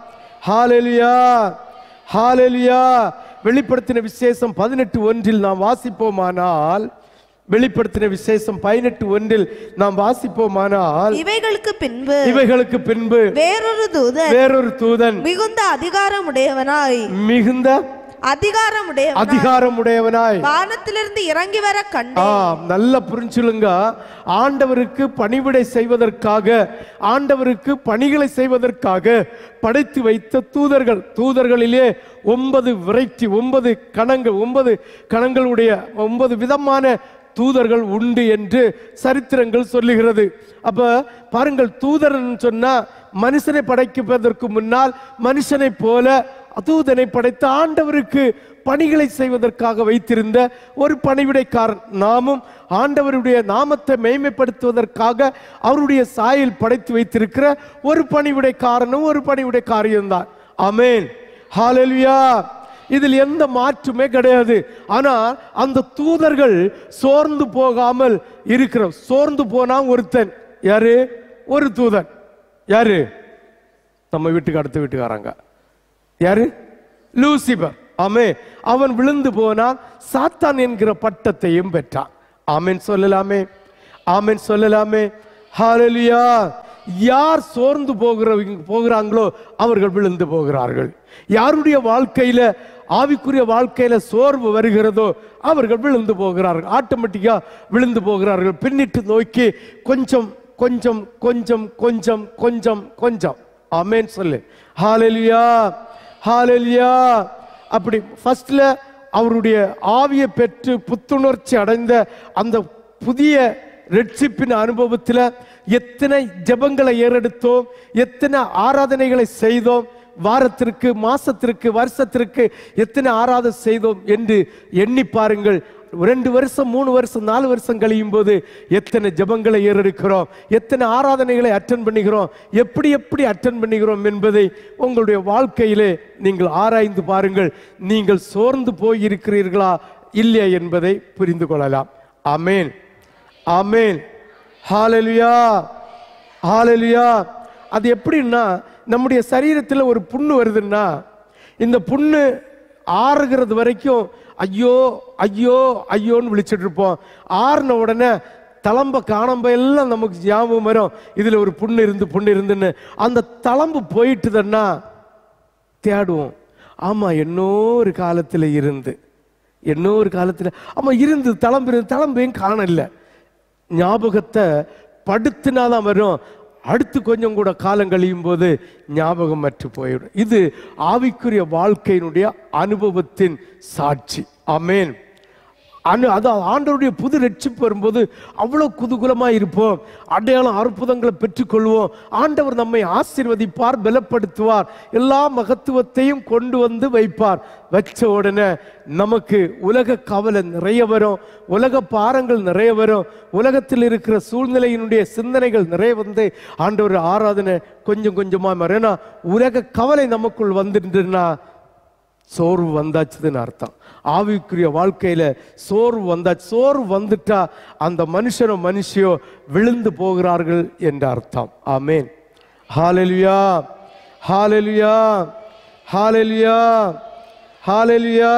ஹல்லேலூயா, ஹல்லேலூயா. வெளிப்படுத்தின விசேஷம் பதினெட்டு ஒன்றில் நாம் வாசிப்போமானால், வெளிப்படுத்தின விசேஷம் பதினெட்டு ஒன்றில் நாம் வாசிப்போமானால், இவைகளுக்கு பின்பு இவைகளுக்கு பின்பு வேறொரு தூதன் வேறொரு தூதன் மிகுந்த அதிகாரமுடையவனாய் மிகுந்த அதிகாரமுடைய அதிகாரமுடையவனாய் வானத்திலிருந்து இறங்கி வர கண்டேன். நல்ல புரிஞ்சுலுங்க. ஆண்டவருக்கு பணிவிடை செய்வதற்காக, ஆண்டவருக்கு பணிகளை செய்வதற்காக படைத்து வைத்த தூதர்கள், தூதர்களிலே ஒன்பது வெரைட்டி, ஒன்பது கணங்கள், ஒன்பது கணங்களுடைய ஒன்பது விதமான தூதர்கள் உண்டு என்று சரித்திரங்கள் சொல்லுகிறது. அப்ப பாருங்கள், தூதர் சொன்னா மனுஷனை படைப்பதற்கு முன்னால் மனுஷனை போல தூதனை படைத்த ஆண்டவருக்கு பணிகளை செய்வதற்காக வைத்திருந்த ஒரு பணிவிடைக்காரன். நாமும் ஆண்டவருடைய நாமத்தை மேன்மைப்படுத்துவதற்காக அவருடைய சாயல் படைத்து வைத்திருக்கிற ஒரு பணிவிடைக்காரனும் ஒரு பணிவிடைக்காரியும் தான். ஆமென், ஹல்லேலூயா. இதில் எந்த மாற்றுமே கிடையாது. ஆனால் அந்த தூதர்கள் சோர்ந்து போகாமல் இருக்கிற, சோர்ந்து போனா ஒருத்தன் யாரு? ஒரு தூதன் யாரு? நம்ம வீட்டுக்கு அடுத்த வீட்டுக்காரங்க யாரு? லூசிபர். ஆமே. அவன் விழுந்து போனான், சாத்தான் என்கிற பட்டத்தையும் பெற்றான். ஆமென் சொல்லலாமே, ஆமென் சொல்லலாமே. ஹல்லேலூயா. யார் சோர்ந்து போகிற போகிறாங்களோ அவர்கள் விழுந்து போகிறார்கள். யாருடைய வாழ்க்கையில, ஆவிக்குரிய வாழ்க்கையில சோர்வு வருகிறதோ அவர்கள் விழுந்து போகிறார்கள், ஆட்டோமேட்டிக்கா விழுந்து போகிறார்கள். பின்னிட்டு நோக்கி கொஞ்சம் கொஞ்சம் கொஞ்சம் கொஞ்சம் கொஞ்சம் கொஞ்சம். ஆமென் சொல்லு. ஹல்லேலூயா, ஹல்லேலூயா. அப்படி ஃபர்ஸ்ட்ல அவருடைய ஆவியை பெற்று புத்துணர்ச்சி அடைந்த அந்த புதிய ரட்சிப்பின் அனுபவத்தில் எத்தனை ஜெபங்களை ஏறெடுத்தோம், எத்தனை ஆராதனைகளை செய்தோம், வாரத்திற்கு மாசத்திற்கு வருஷத்திற்கு எத்தனை ஆராதனை செய்தோம் என்று எண்ணி பாருங்கள். ரெண்டு வருஷம் மூணு வருஷம் நாலு வருஷம் கழியும் போது எத்தனை ஜெபங்களை ஏறெடுக்கிறோம், எத்தனை ஆராதனைகளை அட்டென்ட் பண்ணுகிறோம், எப்படி எப்படி அட்டென்ட் பண்ணுகிறோம் என்பதை உங்களுடைய வாழ்க்கையிலே நீங்கள் ஆராய்ந்து பாருங்கள். நீங்கள் சோர்ந்து போய் இருக்கிறீர்களா இல்லையா என்பதை புரிந்து கொள்ளலாம். ஆமென், ஆமென், ஹல்லேலூயா, ஹல்லேலூயா. அது எப்படின்னா, நம்முடைய சரீரத்தில் ஒரு புண்ணு வருதுன்னா இந்த புண்ணு ஆறுகிறது வரைக்கும் ஐயோ ஐயோ ஐயோன்னு விழிச்சிட்டு இருப்போம். ஆறுன உடனே தளம்ப காணம்ப எல்லாம் நமக்கு ஞாபகம் வரும், இதில் ஒரு புண்ணு இருந்து புண்ணு இருந்துன்னு. அந்த தளம்பு போயிட்டுதுன்னா தேடுவோம். ஆமாம், இன்னொரு காலத்தில் இருந்து இன்னொரு காலத்தில் ஆமாம் இருந்து தளம்பு இருந்து தளம்பையும் காணல. ஞாபகத்தை படுத்தினாதான் வரும். அடுத்து கொஞ்சம் கூட காலம் கழியும் போது ஞாபகம் மற்று போயிடும். இது ஆவிக்குரிய வாழ்க்கையினுடைய அனுபவத்தின் சாட்சி. ஆமென். அனு அதான் ஆண்டவருடைய புது ரட்சிப்பு வரும்போது அவ்வளோ குதூகலமாக இருப்போம். அடையாளம் அற்புதங்களை பெற்றுக்கொள்வோம். ஆண்டவர் நம்மை ஆசீர்வதிப்பார், பலப்படுத்துவார், எல்லா மகத்துவத்தையும் கொண்டு வந்து வைப்பார். வச்ச உடனே நமக்கு உலக கவலை நிறைய வரும், உலக பாரங்கள் நிறைய வரும், உலகத்தில் இருக்கிற சூழ்நிலையினுடைய சிந்தனைகள் நிறைய வந்து ஆண்டவர் ஆராதனை கொஞ்சம் கொஞ்சமாக மறைனா உலக கவலை நமக்குள் வந்துட்டுன்னா சோர்வு வந்தாச்சுன்னு அர்த்தம். ஆவிக்குரிய வாழ்க்கையில சோர்வு வந்தாச்சு. சோர்வு வந்துட்டா அந்த மனுஷனோ மனுஷியோ விழுந்து போகிறார்கள் என்ற அர்த்தம். ஆமென், ஹல்லேலூயா, ஹல்லேலூயா, ஹல்லேலூயா, ஹல்லேலூயா.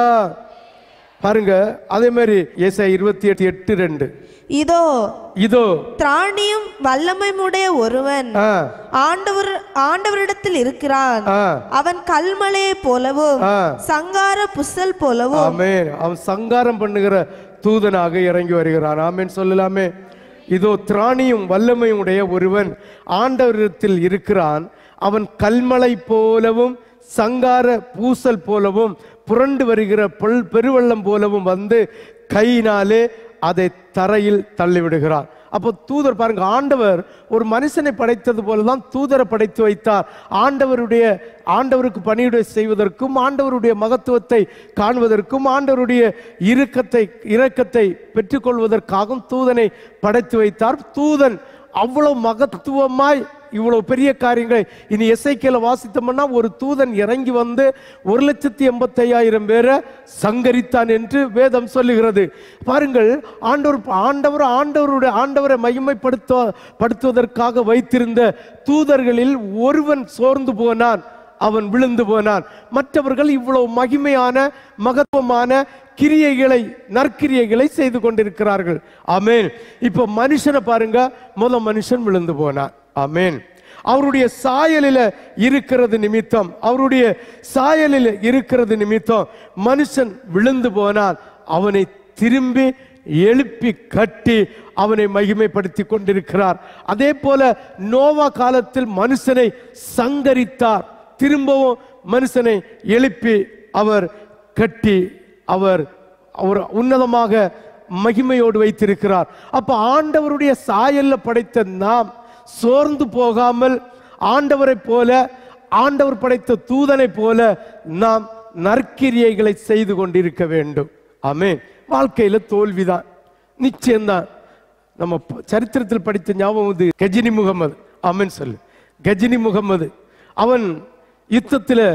பாருங்க, அதே மாதிரி ஏசாயா இருபத்தி எட்டு எட்டு ரெண்டு, இதோ இதோ திராணியும் வல்லமையுடைய ஒருவன் ஆண்டவர் ஆண்டவரிடத்தில் இருக்கிறான். அவன் கல்மலையை போலவும் சங்கார புசல் போலவும். ஆமென். அவன் சங்காரம் பண்ணுகிற தூதனாக இறங்கி வருகிறான். ஆமென் சொல்லலாமே. இதோ திராணியும் வல்லமையும் உடைய ஒருவன் ஆண்டவரிடத்தில் இருக்கிறான். அவன் கல்மலை போலவும் சங்கார பூசல் போலவும் புரண்டு வருகிற பொல் பெருவெள்ளம் போலவும் வந்து கையினாலே அதை தரையில் தள்ளிவிடுகிறார். அப்போ தூதர் பாருங்க, ஆண்டவர் ஒரு மனுஷனை படைத்தது போலதான் தூதரை படைத்து வைத்தார். ஆண்டவருடைய ஆண்டவருக்கு பணியுடைய செய்வதற்கும், ஆண்டவருடைய மகத்துவத்தை காணுவதற்கும், ஆண்டவருடைய இறுக்கத்தை இரக்கத்தை பெற்றுக்கொள்வதற்காகவும் தூதனை படைத்து வைத்தார். தூதன் அவ்வளவு மகத்துவமாய் இவ்வளவு பெரிய காரியங்களை இனி எசேக்கியேல வாசித்தோம்னா ஒரு தூதன் இறங்கி வந்து ஒரு லட்சத்தி எண்பத்தி ஐயாயிரம் பேரை சங்கரித்தான் என்று வேதம் சொல்லுகிறது. பாருங்கள், ஆண்டவர் ஆண்டவர் ஆண்டவருடைய ஆண்டவரை மகிமைப்படுத்த படுத்துவதற்காக வைத்திருந்த தூதர்களில் ஒருவன் சோர்ந்து போனான், அவன் விழுந்து போனான். மற்றவர்கள் இவ்வளவு மகிமையான மகத்துவமான கிரியைகளை நற்கிரியைகளை செய்து கொண்டிருக்கிறார்கள். ஆமென். இப்போ மனுஷனை பாருங்க, முத மனுஷன் விழுந்து போனான். ஆமென். அவருடைய சாயலில் இருக்கிறது நிமித்தம் அவருடைய சாயலில் இருக்கிறது நிமித்தம் மனுஷன் விழுந்து போனால் அவனை திரும்பி எழுப்பி கட்டி அவனை மகிமைப்படுத்தி கொண்டிருக்கிறார். அதே போல நோவா காலத்தில் மனுஷனை சங்கரித்தார், திரும்பவும் மனுஷனை எழுப்பி அவர் கட்டி அவர் அவர் உன்னதமாக மகிமையோடு வைத்திருக்கிறார். அப்ப ஆண்டவருடைய சாயல்ல படைத்த நாம் சோர்ந்து போகாமல் ஆண்டவரை போல, ஆண்டவர் படைத்த தூதனை போல நாம் நற்கிரியைகளை செய்து கொண்டிருக்க வேண்டும். ஆமென். வாழ்க்கையில தோல்விதான், நிச்சயம்தான். நம்ம சரித்திரத்தில் படித்த ஞாபகம் கஜினி முகமது. ஆமென் சொல்லு. கஜினி முகமது அவன் யுத்தத்தில்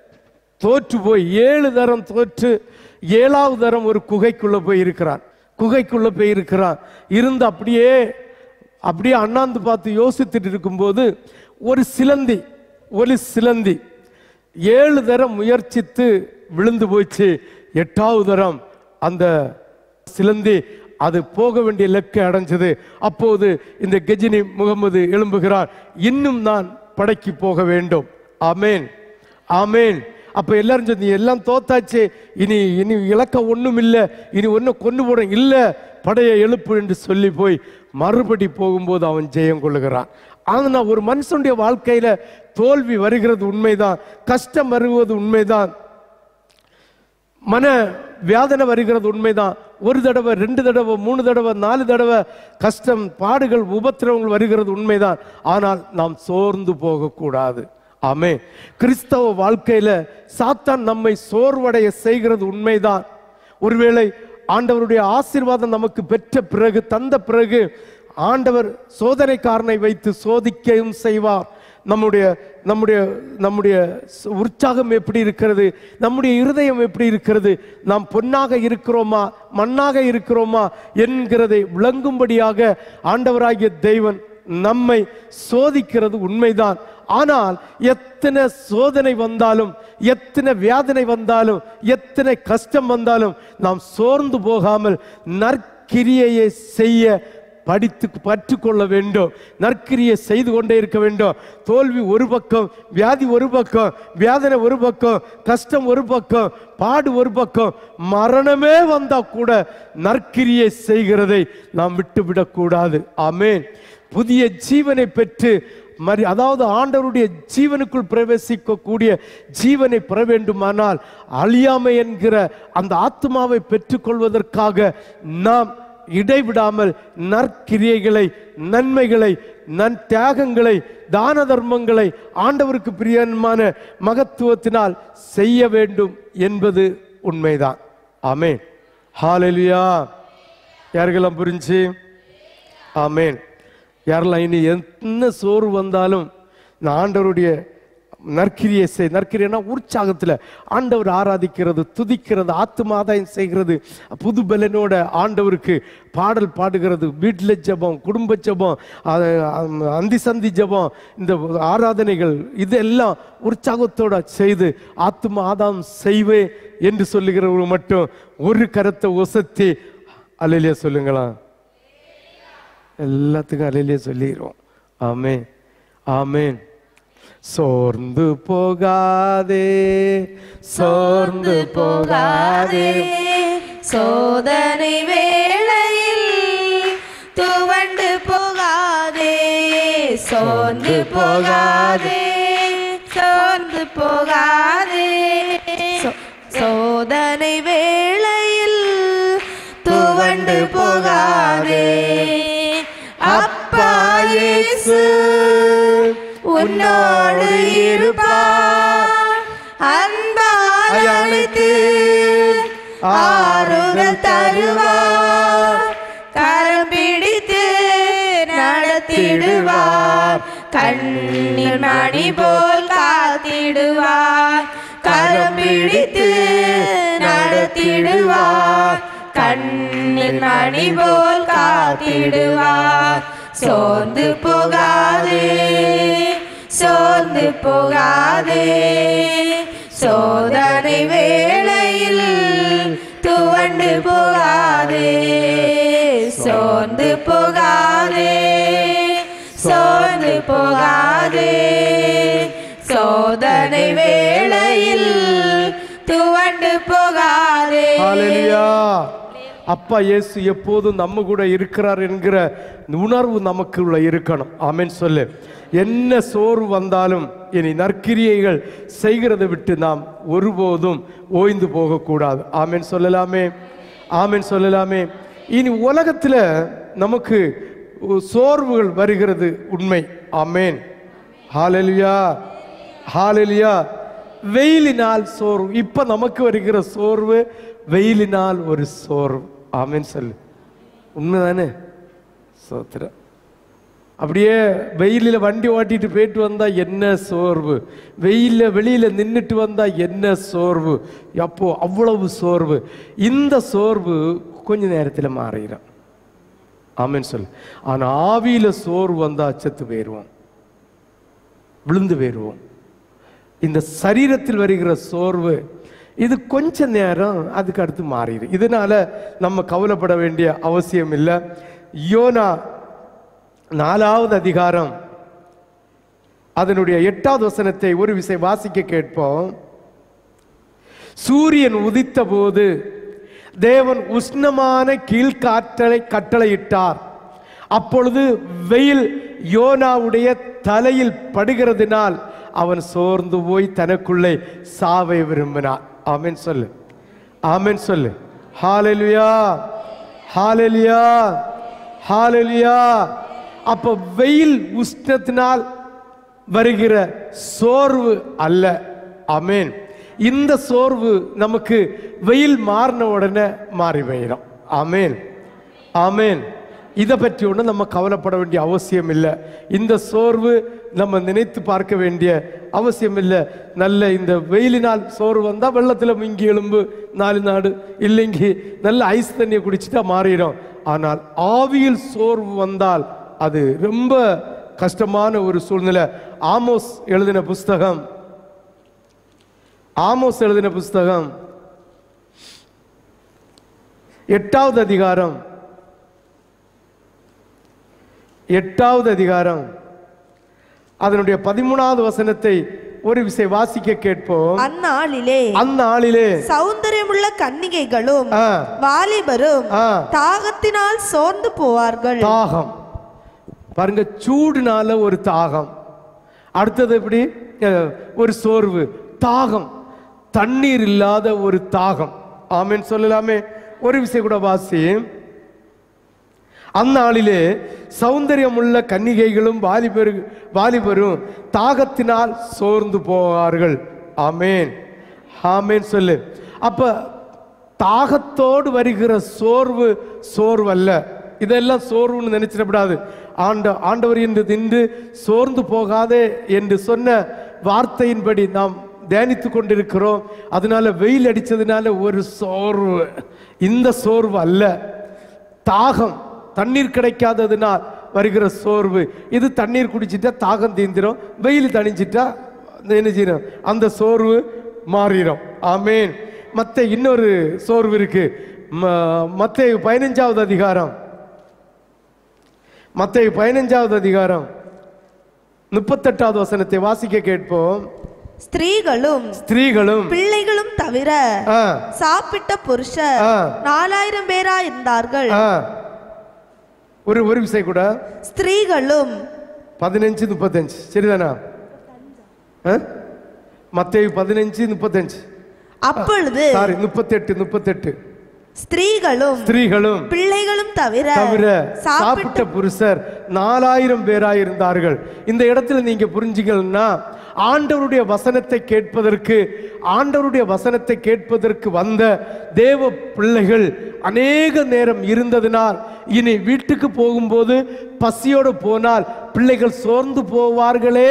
தோற்று போய் ஏழு தரம் தோற்று ஏழாவது தரம் ஒரு குகைக்குள்ள போய் இருக்கிறான். குகைக்குள்ள போய் இருக்கிறான் இருந்து அப்படியே அப்படியே அண்ணாந்து பார்த்து யோசித்துட்டு இருக்கும்போது ஒரு சிலந்தி ஒரு சிலந்தி ஏழு தரம் முயற்சித்து விழுந்து போச்சு. எட்டாவது தரம் அந்த சிலந்தி அது போக வேண்டிய இலக்கை அடைஞ்சது. அப்போது இந்த கஜினி முகமது எழும்புகிறார், இன்னும் நான் படைக்கு போக வேண்டும். ஆமேன், ஆமேன். அப்ப எல்லாரும் சொல்லி எல்லாம் தோத்தாச்சு, இனி இனி இலக்க ஒண்ணும் இல்லை, இனி ஒன்னும் கொண்டு போட இல்லை, படையை எழுப்பு என்று சொல்லி போய் மறுபடி போகும்போது அவன் ஜெயம் கொள்ளுகிறான். ஆனா ஒரு மனுஷனுடைய வாழ்க்கையில தோல்வி வருகிறது உண்மைதான், கஷ்டம் வருவது உண்மைதான். மன வேதனை வருகிறது உண்மைதான். ஒரு தடவை, ரெண்டு தடவை, மூணு தடவை, நாலு தடவை கஷ்டம், பாடுகள், உபத்திரவங்கள் வருகிறது உண்மைதான். ஆனால் நாம் சோர்ந்து போகக்கூடாது. ஆமே. கிறிஸ்தவ வாழ்க்கையில சாத்தான் நம்மை சோர்வடைய செய்கிறது உண்மைதான். ஒருவேளை ஆண்டவருடைய ஆசீர்வாதம் நமக்கு பெற்ற பிறகு, தந்த பிறகு ஆண்டவர் சோதனைக்காரனை வைத்து சோதிக்கவும் செய்வார். நம்முடைய நம்முடைய நம்முடைய உற்சாகம் எப்படி இருக்கிறது, நம்முடைய இருதயம் எப்படி இருக்கிறது, நாம் பொன்னாக இருக்கிறோமா மண்ணாக இருக்கிறோமா என்கிறதை விளங்கும்படியாக ஆண்டவராகிய தெய்வன் நம்மை சோதிக்கிறது உண்மைதான். ஆனால் எத்தனை சோதனை வந்தாலும், எத்தனை வேதனை வந்தாலும், எத்தனை கஷ்டம் வந்தாலும் நாம் சோர்ந்து போகாமல் நற்கிரியையை செய்ய படித்து பற்றுக்கொள்ள வேண்டும். நற்கிரியை செய்து கொண்டே இருக்க வேண்டும். தோல்வி ஒரு பக்கம், வியாதி ஒரு பக்கம், வேதனை ஒரு பக்கம், கஷ்டம் ஒரு பக்கம், பாடு ஒரு பக்கம், மரணமே வந்தா கூட நற்கிரியை செய்கிறதை நாம் விட்டுவிடக்கூடாது. ஆமென். புதிய ஜீவனை பெற்று மரி அதாவது ஆண்டவருடைய ஜீவனுக்குள் பிரவேசிக்கக்கூடிய ஜீவனை பெற வேண்டுமானால் அழியாமை என்கிற அந்த ஆத்மாவை பெற்றுக்கொள்வதற்காக நாம் இடைவிடாமல் நற்கிரியைகளை, நன்மைகளை, நன் தியாகங்களை, தான தர்மங்களை ஆண்டவருக்கு பிரியமான மகத்துவத்தினால் செய்ய வேண்டும் என்பது உண்மைதான். ஆமென். ஹல்லேலூயா. யாருக்கெல்லாம் புரிஞ்சு? ஆமென். யாரெல்லாம் இனி என்ன சோறு வந்தாலும் நான் ஆண்டவருடைய நற்கிரியை செய், நற்கிரியனா உற்சாகத்தில் ஆண்டவர் ஆராதிக்கிறது, துதிக்கிறது, ஆத்துமாதாயம் செய்கிறது, புது பலனோட ஆண்டவருக்கு பாடல் பாடுகிறது, வீட்டில் ஜெபம், குடும்ப ஜெபம், அந்தி சந்தி ஜெபம், இந்த ஆராதனைகள் இதெல்லாம் உற்சாகத்தோட செய்து ஆத்தும ஆதாம் செய்வே என்று சொல்லுகிறவங்க மட்டும் ஒரு கரத்தை ஒசத்தி அல்லேலூயா சொல்லுங்களா? எல்லாத்துக்கும் அல்லேலூயா சொல்லிடுவோம். ஆமென். ஆமென். சோர்ந்து போகாதே, சோர்ந்து போகாதே, சோதனை வேளையில் துவண்டு போகாதே, சோர்ந்து போகாதே, சோர்ந்து போகாதே, சோதனை வேளையில் துவண்டு போகாதே. அப்பா இயேசு உன்னோடு இருப்பார், அன்பால் அழைத்து ஆறுதல் தருவார், கரம் பிடித்து நடத்திடுவார், கண்ணில் மணி போல் காத்திடுவார், கரம் பிடித்து நடத்திடுவார், கண்ணில் மணி போல் காத்திடுவார். சோர்ந்து போகாதே, சோர்ந்து போகாதே, சோதனை வேளையில் துவண்டு போகாதே, சோர்ந்து போகாதே, சோர்ந்து போகாதே, சோதனை வேளையில் துவண்டு போகாதே. ஹல்லேலூயா. அப்பா இயேசு எப்போதும் நம்ம கூட இருக்கிறார் என்கிற உணர்வு நமக்குள்ள இருக்கணும். ஆமென் சொல்லு. என்ன சோர்வு வந்தாலும் இனி நற்கிரியைகள் செய்கிறதை விட்டு நாம் ஒருபோதும் ஓய்ந்து போகக்கூடாது. ஆமென் சொல்லலாமே. ஆமென் சொல்லலாமே. இனி உலகத்தில் நமக்கு சோர்வுகள் வருகிறது உண்மை. ஆமென். ஹல்லேலூயா. ஹல்லேலூயா. வெயிலினால் சோர்வு. இப்ப நமக்கு வருகிற சோர்வு வெயிலினால் ஒரு சோர்வு. ஆமென் சொல்லு. உண்மைதானே? சோத்திரம். அப்படியே வெயிலில் வண்டி ஓட்டிட்டு போயிட்டு வந்தா என்ன சோர்வு, வெயிலில் வெளியில நின்றுட்டு வந்தா என்ன சோர்வு, அப்போ அவ்வளவு சோர்வு. இந்த சோர்வு கொஞ்ச நேரத்தில் மாறிடும். ஆமென் சொல்லு. ஆனா ஆவியில சோர்வு வந்தா செத்து போயிடுவோம், விழுந்து போயிடுவோம். இந்த சரீரத்தில் வருகிற சோர்வு இது கொஞ்ச நேரம், அதுக்கு அடுத்து மாறிடும். இதனால நம்ம கவலைப்பட வேண்டிய அவசியம் இல்லை. யோனா நாலாவது அதிகாரம் அதனுடைய எட்டாவது வசனத்தை ஒரு விசை வாசிக்க கேட்போம். சூரியன் உதித்த போது தேவன் உஷ்ணமான கீழ்காற்றலை கட்டளையிட்டார். அப்பொழுது வெயில் யோனாவுடைய தலையில் படுகிறதுனால் அவன் சோர்ந்து போய் தனக்குள்ளே சாவை விரும்பினான். ஆமென் சொல்லு. ஆமென் சொல்லு. ஹalleluya, ஹalleluya, ஹalleluya. அப்ப வெயில் உஷ்ணத்தினால் வருகிற சோர்வு அல்ல. ஆமென். இந்த சோர்வு நமக்கு வெயில் மாறின உடனே மாறி போயிடும். ஆமென், ஆமென். இதை பற்றி ஒன்றும் நம்ம கவலைப்பட வேண்டிய அவசியம் இல்லை. இந்த சோர்வு நம்ம நினைத்து பார்க்க வேண்டிய அவசியம் இல்லை. நல்ல இந்த வெயிலினால் சோர்வு வந்தால் வெள்ளத்தில் மிங்கி எலும்பு நாலு நாடு இல்லைங்கி நல்ல ஐஸ் தண்ணியை குடிச்சிட்டா மாறிடும். ஆனால் ஆவியில் சோர்வு வந்தால் அது ரொம்ப கஷ்டமான ஒரு சூழ்நிலை. ஆமோஸ் எழுதின புஸ்தகம் ஆமோஸ் எழுதின புஸ்தகம் எட்டாவது அதிகாரம் எட்டாவது அதிகாரம் அதனுடைய பதிமூணாவது வசனத்தை ஒரு விசை வாசிக்க கேட்போம். அந்நாளிலே அந்நாளிலே சௌந்தரியமுள்ள கன்னிகைகளும் ஆ, வாலிபரும் ஆ, தாகத்தினால் சோர்ந்து போவார்கள். தாகம் பாருங்க, சூடுனால ஒரு தாகம், அடுத்தது எப்படி அஹ், ஒரு சோர்வு, தாகம், தண்ணீர் இல்லாத ஒரு தாகம். ஆமென் சொல்லலாமே. ஒரு விசை கூட வாசி. அந்நாளிலே சௌந்தரியமுள்ள கன்னிகைகளும் வாலிபரு வாலிபரும் தாகத்தினால் சோர்ந்து போவார்கள். ஆமென், ஆமென் சொல்லு. அப்ப தாகத்தோடு வருகிற சோர்வு சோர்வு அல்ல. இதெல்லாம் சோர்வுன்னு நினைச்சிடக்கூடாது. ஆண்ட ஆண்டவர் என்று நின்று சோர்ந்து போகாதே என்று சொன்ன வார்த்தையின்படி நாம் தியானித்து கொண்டிருக்கிறோம். அதனால வெயில் அடிச்சதுனால ஒரு சோர்வு, இந்த சோர்வு அல்ல. தாகம், தண்ணீர் கிடைக்காததுனால் வருகிற சோர்வு. இது தண்ணீர் குடிச்சிட்டா தாகம் தீந்திரும், வெயில் தணிஞ்சிட்டா என்ன செய்யணும், அந்த சோர்வு மாறிடும். ஆமேன். மத்த இன்னொரு சோர்வு இருக்கு. மத்தேயு பதினஞ்சாவது அதிகாரம் மத்தேயு பதினஞ்சாவது அதிகாரம் முப்பத்தெட்டாவது வசனத்தை வாசிக்க கேட்போம். ஸ்திரீகளும் ஸ்திரீகளும் பிள்ளைகளும் தவிர ஆ, சாப்பிட்ட புருஷர் ஆ, நாலாயிரம் பேரா இருந்தார்கள். ஆ, ஒரு ஒரு விசை கூட ஸ்திரீகளும் பதினஞ்சு முப்பத்தஞ்சு சரிதானா? மத்தேயு பதினஞ்சு முப்பத்தஞ்சு அப்பொழுது சாரி முப்பத்தெட்டு முப்பத்தெட்டு ஸ்திரீகளும் ஸ்திரீகளும் பிள்ளைகளும் தவிர தவிர சாப்பிட்ட புருஷர் நாலாயிரம் பேராயிருந்தார்கள். இந்த இடத்துல நீங்க புரிஞ்சுக்கணும்னா, ஆண்டவருடைய வசனத்தை கேட்பதற்கு ஆண்டவருடைய வசனத்தை கேட்பதற்கு வந்த தேவ பிள்ளைகள் அநேக நேரம் இருந்ததினால் இனி வீட்டுக்கு போகும்போது பசியோடு போனால் பிள்ளைகள் சோர்ந்து போவார்களே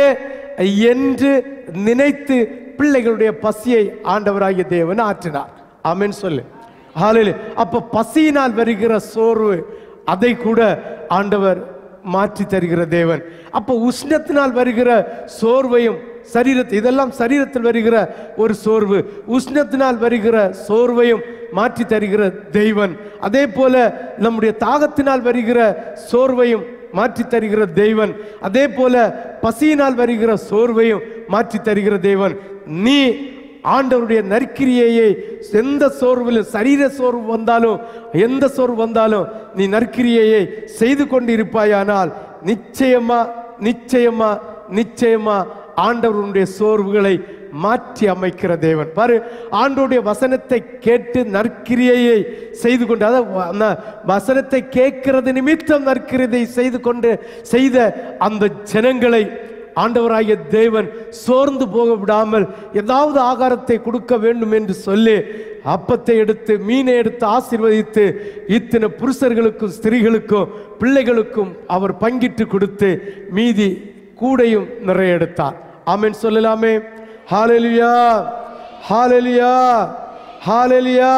என்று நினைத்து பிள்ளைகளுடைய பசியை ஆண்டவராகிய தேவன் ஆற்றினார். ஆமென் சொல்லு. ஹல்லேலூயா. அப்ப பசியினால் வருகிற சோர்வு அதை கூட ஆண்டவர் மாற்றி தருகிற தேவன். அப்ப உஷ்ணத்தினால் வருகிற சோர்வையும் சரீரத்தில், இதெல்லாம் சரீரத்தில் வருகிற ஒரு சோர்வு, உஷ்ணத்தினால் வருகிற சோர்வையும் மாற்றி தருகிற தெய்வன். அதே போல நம்முடைய தாகத்தினால் வருகிற சோர்வையும் மாற்றி தருகிற தெய்வன். அதே போல பசியினால் வருகிற சோர்வையும் மாற்றி தருகிற தேவன். நீ ஆண்டவருடைய நற்கிரியையை எந்த சோர்வில், சரீர சோர்வு வந்தாலும் எந்த சோர்வு வந்தாலும் நீ நற்கிரியையை செய்து கொண்டு இருப்பாயானால் நிச்சயமா நிச்சயமா நிச்சயமா ஆண்டவருடைய சோர்வுகளை மாற்றி அமைக்கிற தேவன். பாரு, ஆண்டவருடைய வசனத்தை கேட்டு நற்கிரியையை செய்து கொண்டு, அதாவது வசனத்தை கேட்கிறது நிமித்தம் நற்கிரியை செய்து கொண்டு செய்த அந்த ஜனங்களை ஆண்டவராகிய தேவன் சோர்ந்து போக விடாமல் ஏதாவது ஆகாரத்தை கொடுக்க வேண்டும் என்று சொல்லி அப்பத்தை எடுத்து மீனை எடுத்து ஆசீர்வதித்து இத்தனை புருஷர்களுக்கும் ஸ்திரீகளுக்கும் பிள்ளைகளுக்கும் அவர் பங்கிட்டு கொடுத்து மீதி கூடையும் நிறைய எடுத்தார். ஆமென் சொல்லலாமே. ஹல்லேலூயா, ஹல்லேலூயா, ஹல்லேலூயா.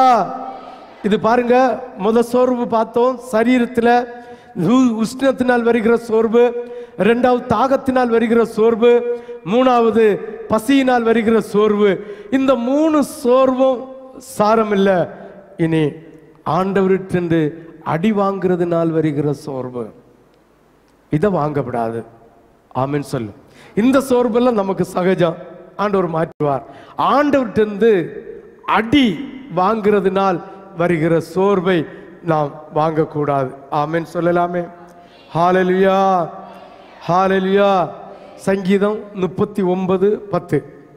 இது பாருங்க, முத சோர்வு பார்த்தோம், சரீரத்தில் உஷ்ணத்தினால் வருகிற சோர்வு. இரண்டாவது தாகத்தினால் வருகிற சோர்வு. மூணாவது பசியினால் வருகிற சோர்வு. இந்த மூணு சோர்வும் சாரம் இல்லை. இனி ஆண்டவரிட்டு அடி வாங்கிறதுனால் வருகிற சோர்வு, இதை வாங்கப்படாது. ஆமென் சொல்லு. இந்த சோர்வெல்லாம் நமக்கு சகஜம், ஆண்டவர் மாற்றுவார். ஆண்டவர்கிட்ட அடி வாங்கிறதுனால் வருகிற சோர்வை நாம் வாங்கக்கூடாது. ஆமென் சொல்லலாமே. ஹல்லேலூயா, ஹல்லேலூயா. சங்கீதம் முப்பத்தி ஒன்பது பத்து.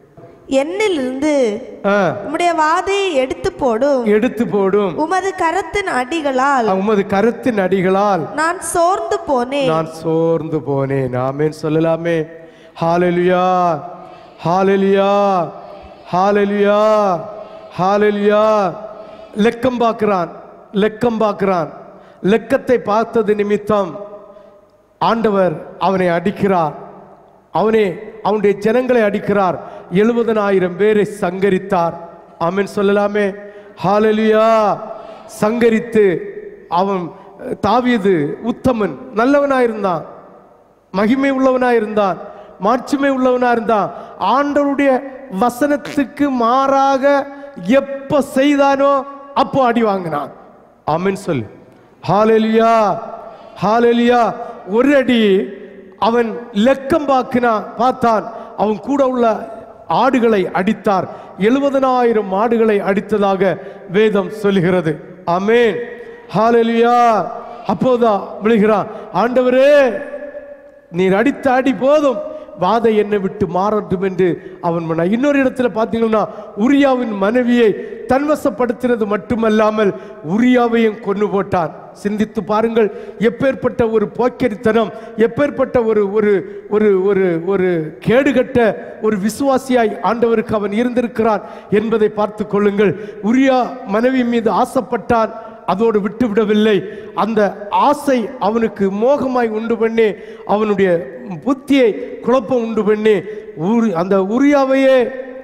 என்னிலிருந்து ஆ, உம்முடைய வாதையை எடுத்து போடும். எடுத்து போடும். உமது கரத்தின் அடிகளால் உமது கருத்தின் அடிகளால் நான் சோர்ந்து போனேன். நான் சோர்ந்து போனேன். ஆமென் சொல்லலாமே. ஹalleluya, ஹalleluya, ஹalleluya, ஹalleluya. லெக்கம் பார்க்கிறான், லெக்கம் பார்க்கிறான். லெக்கத்தை பார்த்தது நிமித்தம் ஆண்டவர் அவனை அடிக்கிறார். அவனே அவனுடைய ஜனங்களை அடிக்கிறார். எழுபதனாயிரம் பேரை சங்கரித்தார். ஆமென் சொல்லலாமே. ஹalleluya. சங்கரித்து அவன் தாவீது உத்தமன், நல்லவனாயிருந்தான், மகிமை உள்ளவனாயிருந்தான், மாட்சிமை உள்ளவனாயிருந்தான். ஆண்டவருடைய வசனத்துக்கு மாறாக எப்ப செய்தானோ அப்போ அடி வாங்கினான். ஆமென் சொல்லு. ஹalleluya, ஹalleluya. ஒரு அடி அவன் லெக்கம் பார்க்கினான், பார்த்தான். அவன் கூட உள்ள ஆடுகளை அடித்தார். எழுபதனாயிரம் ஆடுகளை அடித்ததாக வேதம் சொல்லுகிறது. ஆமென், ஹalleluya. அப்போதான் விழுகிறான், ஆண்டவரே நீர் அடித்த அடி போதும், வாதை என்னை விட்டு மாறட்டும் என்று அவன் மன. இன்னொரு இடத்துல பார்த்தீங்கன்னா உரியாவின் மனைவியை தன்வசப்படுத்தினது மட்டுமல்லாமல் உரியாவையும் கொண்டு போட்டான். சிந்தித்து பாருங்கள், எப்பேற்பட்ட ஒரு போக்கரித்தனம், எப்பேற்பட்ட ஒரு ஒரு ஒரு ஒரு ஒரு கேடுகட்ட ஒரு விசுவாசியாய் ஆண்டவருக்கு அவன் இருந்திருக்கிறான் என்பதை பார்த்து கொள்ளுங்கள். உரியா மனைவி மீது ஆசைப்பட்டான், அதோடு விட்டு விடவில்லை. அந்த ஆசை அவனுக்கு மோகமாய் உண்டு பண்ணி அவனுடைய புத்தியை குழப்பம் உண்டு பண்ணி அந்த உரியாவையே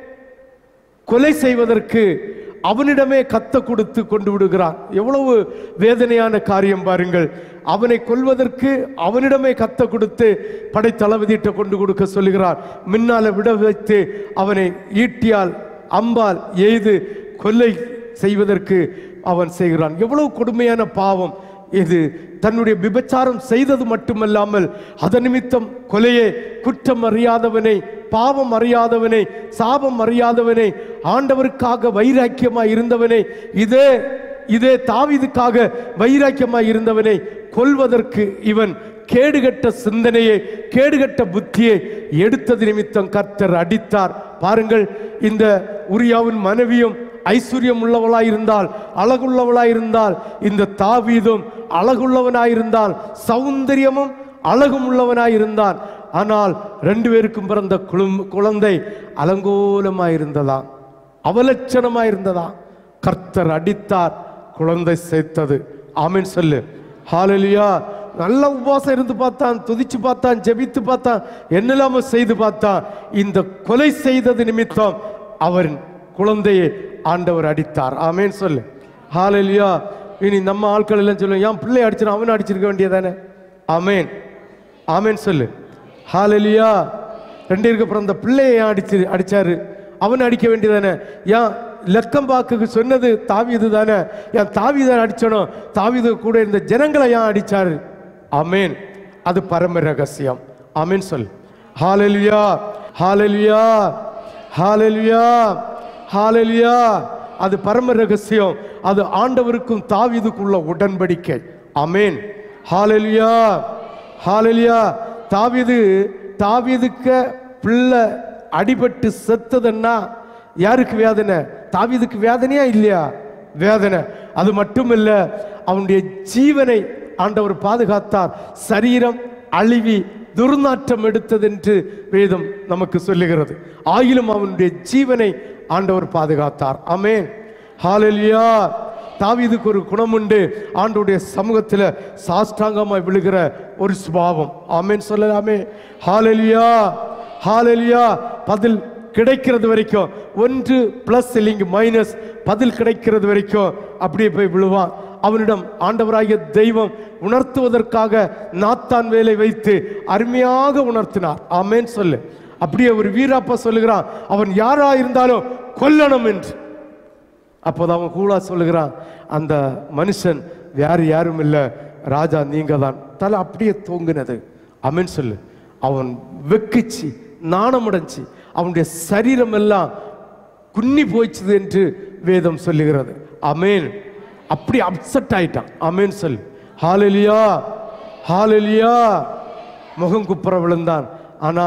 கொலை செய்வதற்கு அவனிடமே கத்த கொடுத்து கொண்டு விடுகிறான். எவ்வளவு வேதனையான காரியம் பாருங்கள். அவனை கொல்வதற்கு அவனிடமே கத்த கொடுத்து படை தளபதியிட்ட கொண்டு கொடுக்க சொல்லுகிறான். முன்னால விட வைத்து அவனை ஈட்டியால் அம்பால் எய்து கொல்லை செய்வதற்கு அவன் செய்கிறான். எவ்வளவு கொடுமையான பாவம் இது. தன்னுடைய விபச்சாரம் செய்தது மட்டுமல்லாமல் அதன் நிமித்தம் கொலையே, குற்றம் அறியாதவனை, பாவம் அறியாதவனை, சாபம் அறியாதவனை, ஆண்டவருக்காக வைராக்கியமாய் இருந்தவனை, இதே இதே தாவீதுக்காக வைராக்கியமாய் இருந்தவனை கொல்வதற்கு இவன் கேடுகட்ட சிந்தனையை, கேடுகட்ட புத்தியை எடுத்தது நிமித்தம் கர்த்தர் அடித்தார். பாருங்கள், இந்த உரியாவின் மனைவியும் ஐஸ்வர்யம் உள்ளவளாயிருந்தால், அழகுள்ளவளாயிருந்தால், இந்த தாவீதும் அழகுள்ளவனாயிருந்தான், சௌந்தரியமும் அழகும் உள்ளவனாயிருந்தான். ஆனால் ரெண்டு பேருக்கும் பிறந்த குழந்தை அலங்கோலமாயிருந்ததா, அவலட்சணமாயிருந்ததா. கர்த்தர் அடித்தார், குழந்தை சேர்த்தது. ஆமென் சொல்லு. ஹalleluya. நல்ல உபவாசம் இருந்து பார்த்தான், துதிச்சு பார்த்தான், ஜெபித்து பார்த்தான், என்னெல்லாமோ செய்து பார்த்தான். இந்த கொலை செய்தது நிமித்தம் அவன் குழந்தையை ஆண்டவர் அடித்தார். ஆமென் சொல்லு. ஹalleluya. இனி நம்ம ஆட்கள் எல்லாம் சொல்லுவோம், ஏன் பிள்ளை அடிச்சிடும், அவன் அடிச்சிருக்க வேண்டியதானே. ஆமென், ஆமென் சொல்லு. ஹalleluya. ரெண்டு இருக்க பிறந்த பிள்ளையை ஏன் அடிச்சு அடிச்சாரு, அவன் அடிக்க வேண்டியதானே. ஏன் லெக்கம் பாக்கு சொன்னது தாவீது தானே, ஏன் தாவீதை அடிச்சனும், தாவீது கூட இருந்த ஜனங்களை ஏன் அடிச்சாரு. ஆமென். அது பரம ரகசியம். ஆமென் சொல். ஹalleluya, ஹalleluya, ஹalleluya, ஹalleluya. அது பரம ரகசியம். அது ஆண்டவருக்கும் தாவீதுக்குள்ள உடன்படிக்கை. ஆமென், ஹalleluya, ஹalleluya. தாவீது தாவீதுக்கு பிள்ளை அடிபட்டு செத்ததுன்னா யாருக்கு வேதனை? தாவீதுக்கு வேதனையா இல்லையா? வேதனை. அது மட்டுமல்ல, அவனுடைய ஜீவனை ஆண்டவர் பாதுகாத்தார். சரீரம் அழிவி துர்நாற்றம் எடுத்தது என்று வேதம் நமக்கு சொல்லுகிறது. ஆயிலும் அவனுடைய ஜீவனை ஆண்டவர் பாதுகாத்தார். ஆமென், ஹalleluya. தாவீதுக்கு ஒரு குணம் உண்டு, ஆண்டவருடைய சமூகத்தில் சாஷ்டாங்கமாய் விழுகிற ஒரு சுபாவம். ஆமென் சொல்லலாமே. ஹalleluya, ஹalleluya. பதில் கிடைக்கிறது வரைக்கும், ஒன்று பிளஸ் இல்லைங்க மைனஸ், பதில் கிடைக்கிறது வரைக்கும் அப்படியே போய் விழுவான். அவனிடம் ஆண்டவராகிய தெய்வம் உணர்த்துவதற்காக நாத்தான் வேலை வைத்து அருமையாக உணர்த்தினார். ஆமென் சொல்லு. அப்படியே ஒரு வீராப்பா சொல்லுகிறான், அவன் யாரா இருந்தாலும் கொல்லணும் என்று. அப்போதான் அவன் கூலா சொல்லுகிறான், அந்த மனுஷன் வேறு யாரும் இல்லை, ராஜா நீங்க தான். தலை அப்படியே தூங்கினது. ஆமென் சொல்லு. அவன் வெக்கிச்சு, நாணமுடைஞ்சி, அவனுடைய சரீரம் எல்லாம் குன்னி போய்ச்சது என்று வேதம் சொல்லுகிறது. ஆமென். அப்படி அப்செட் ஆயிட்டான். ஆமென் சொல்லு. ஹalleluya, ஹalleluya. முகம் குப்புற விழுந்தான். ஆனால்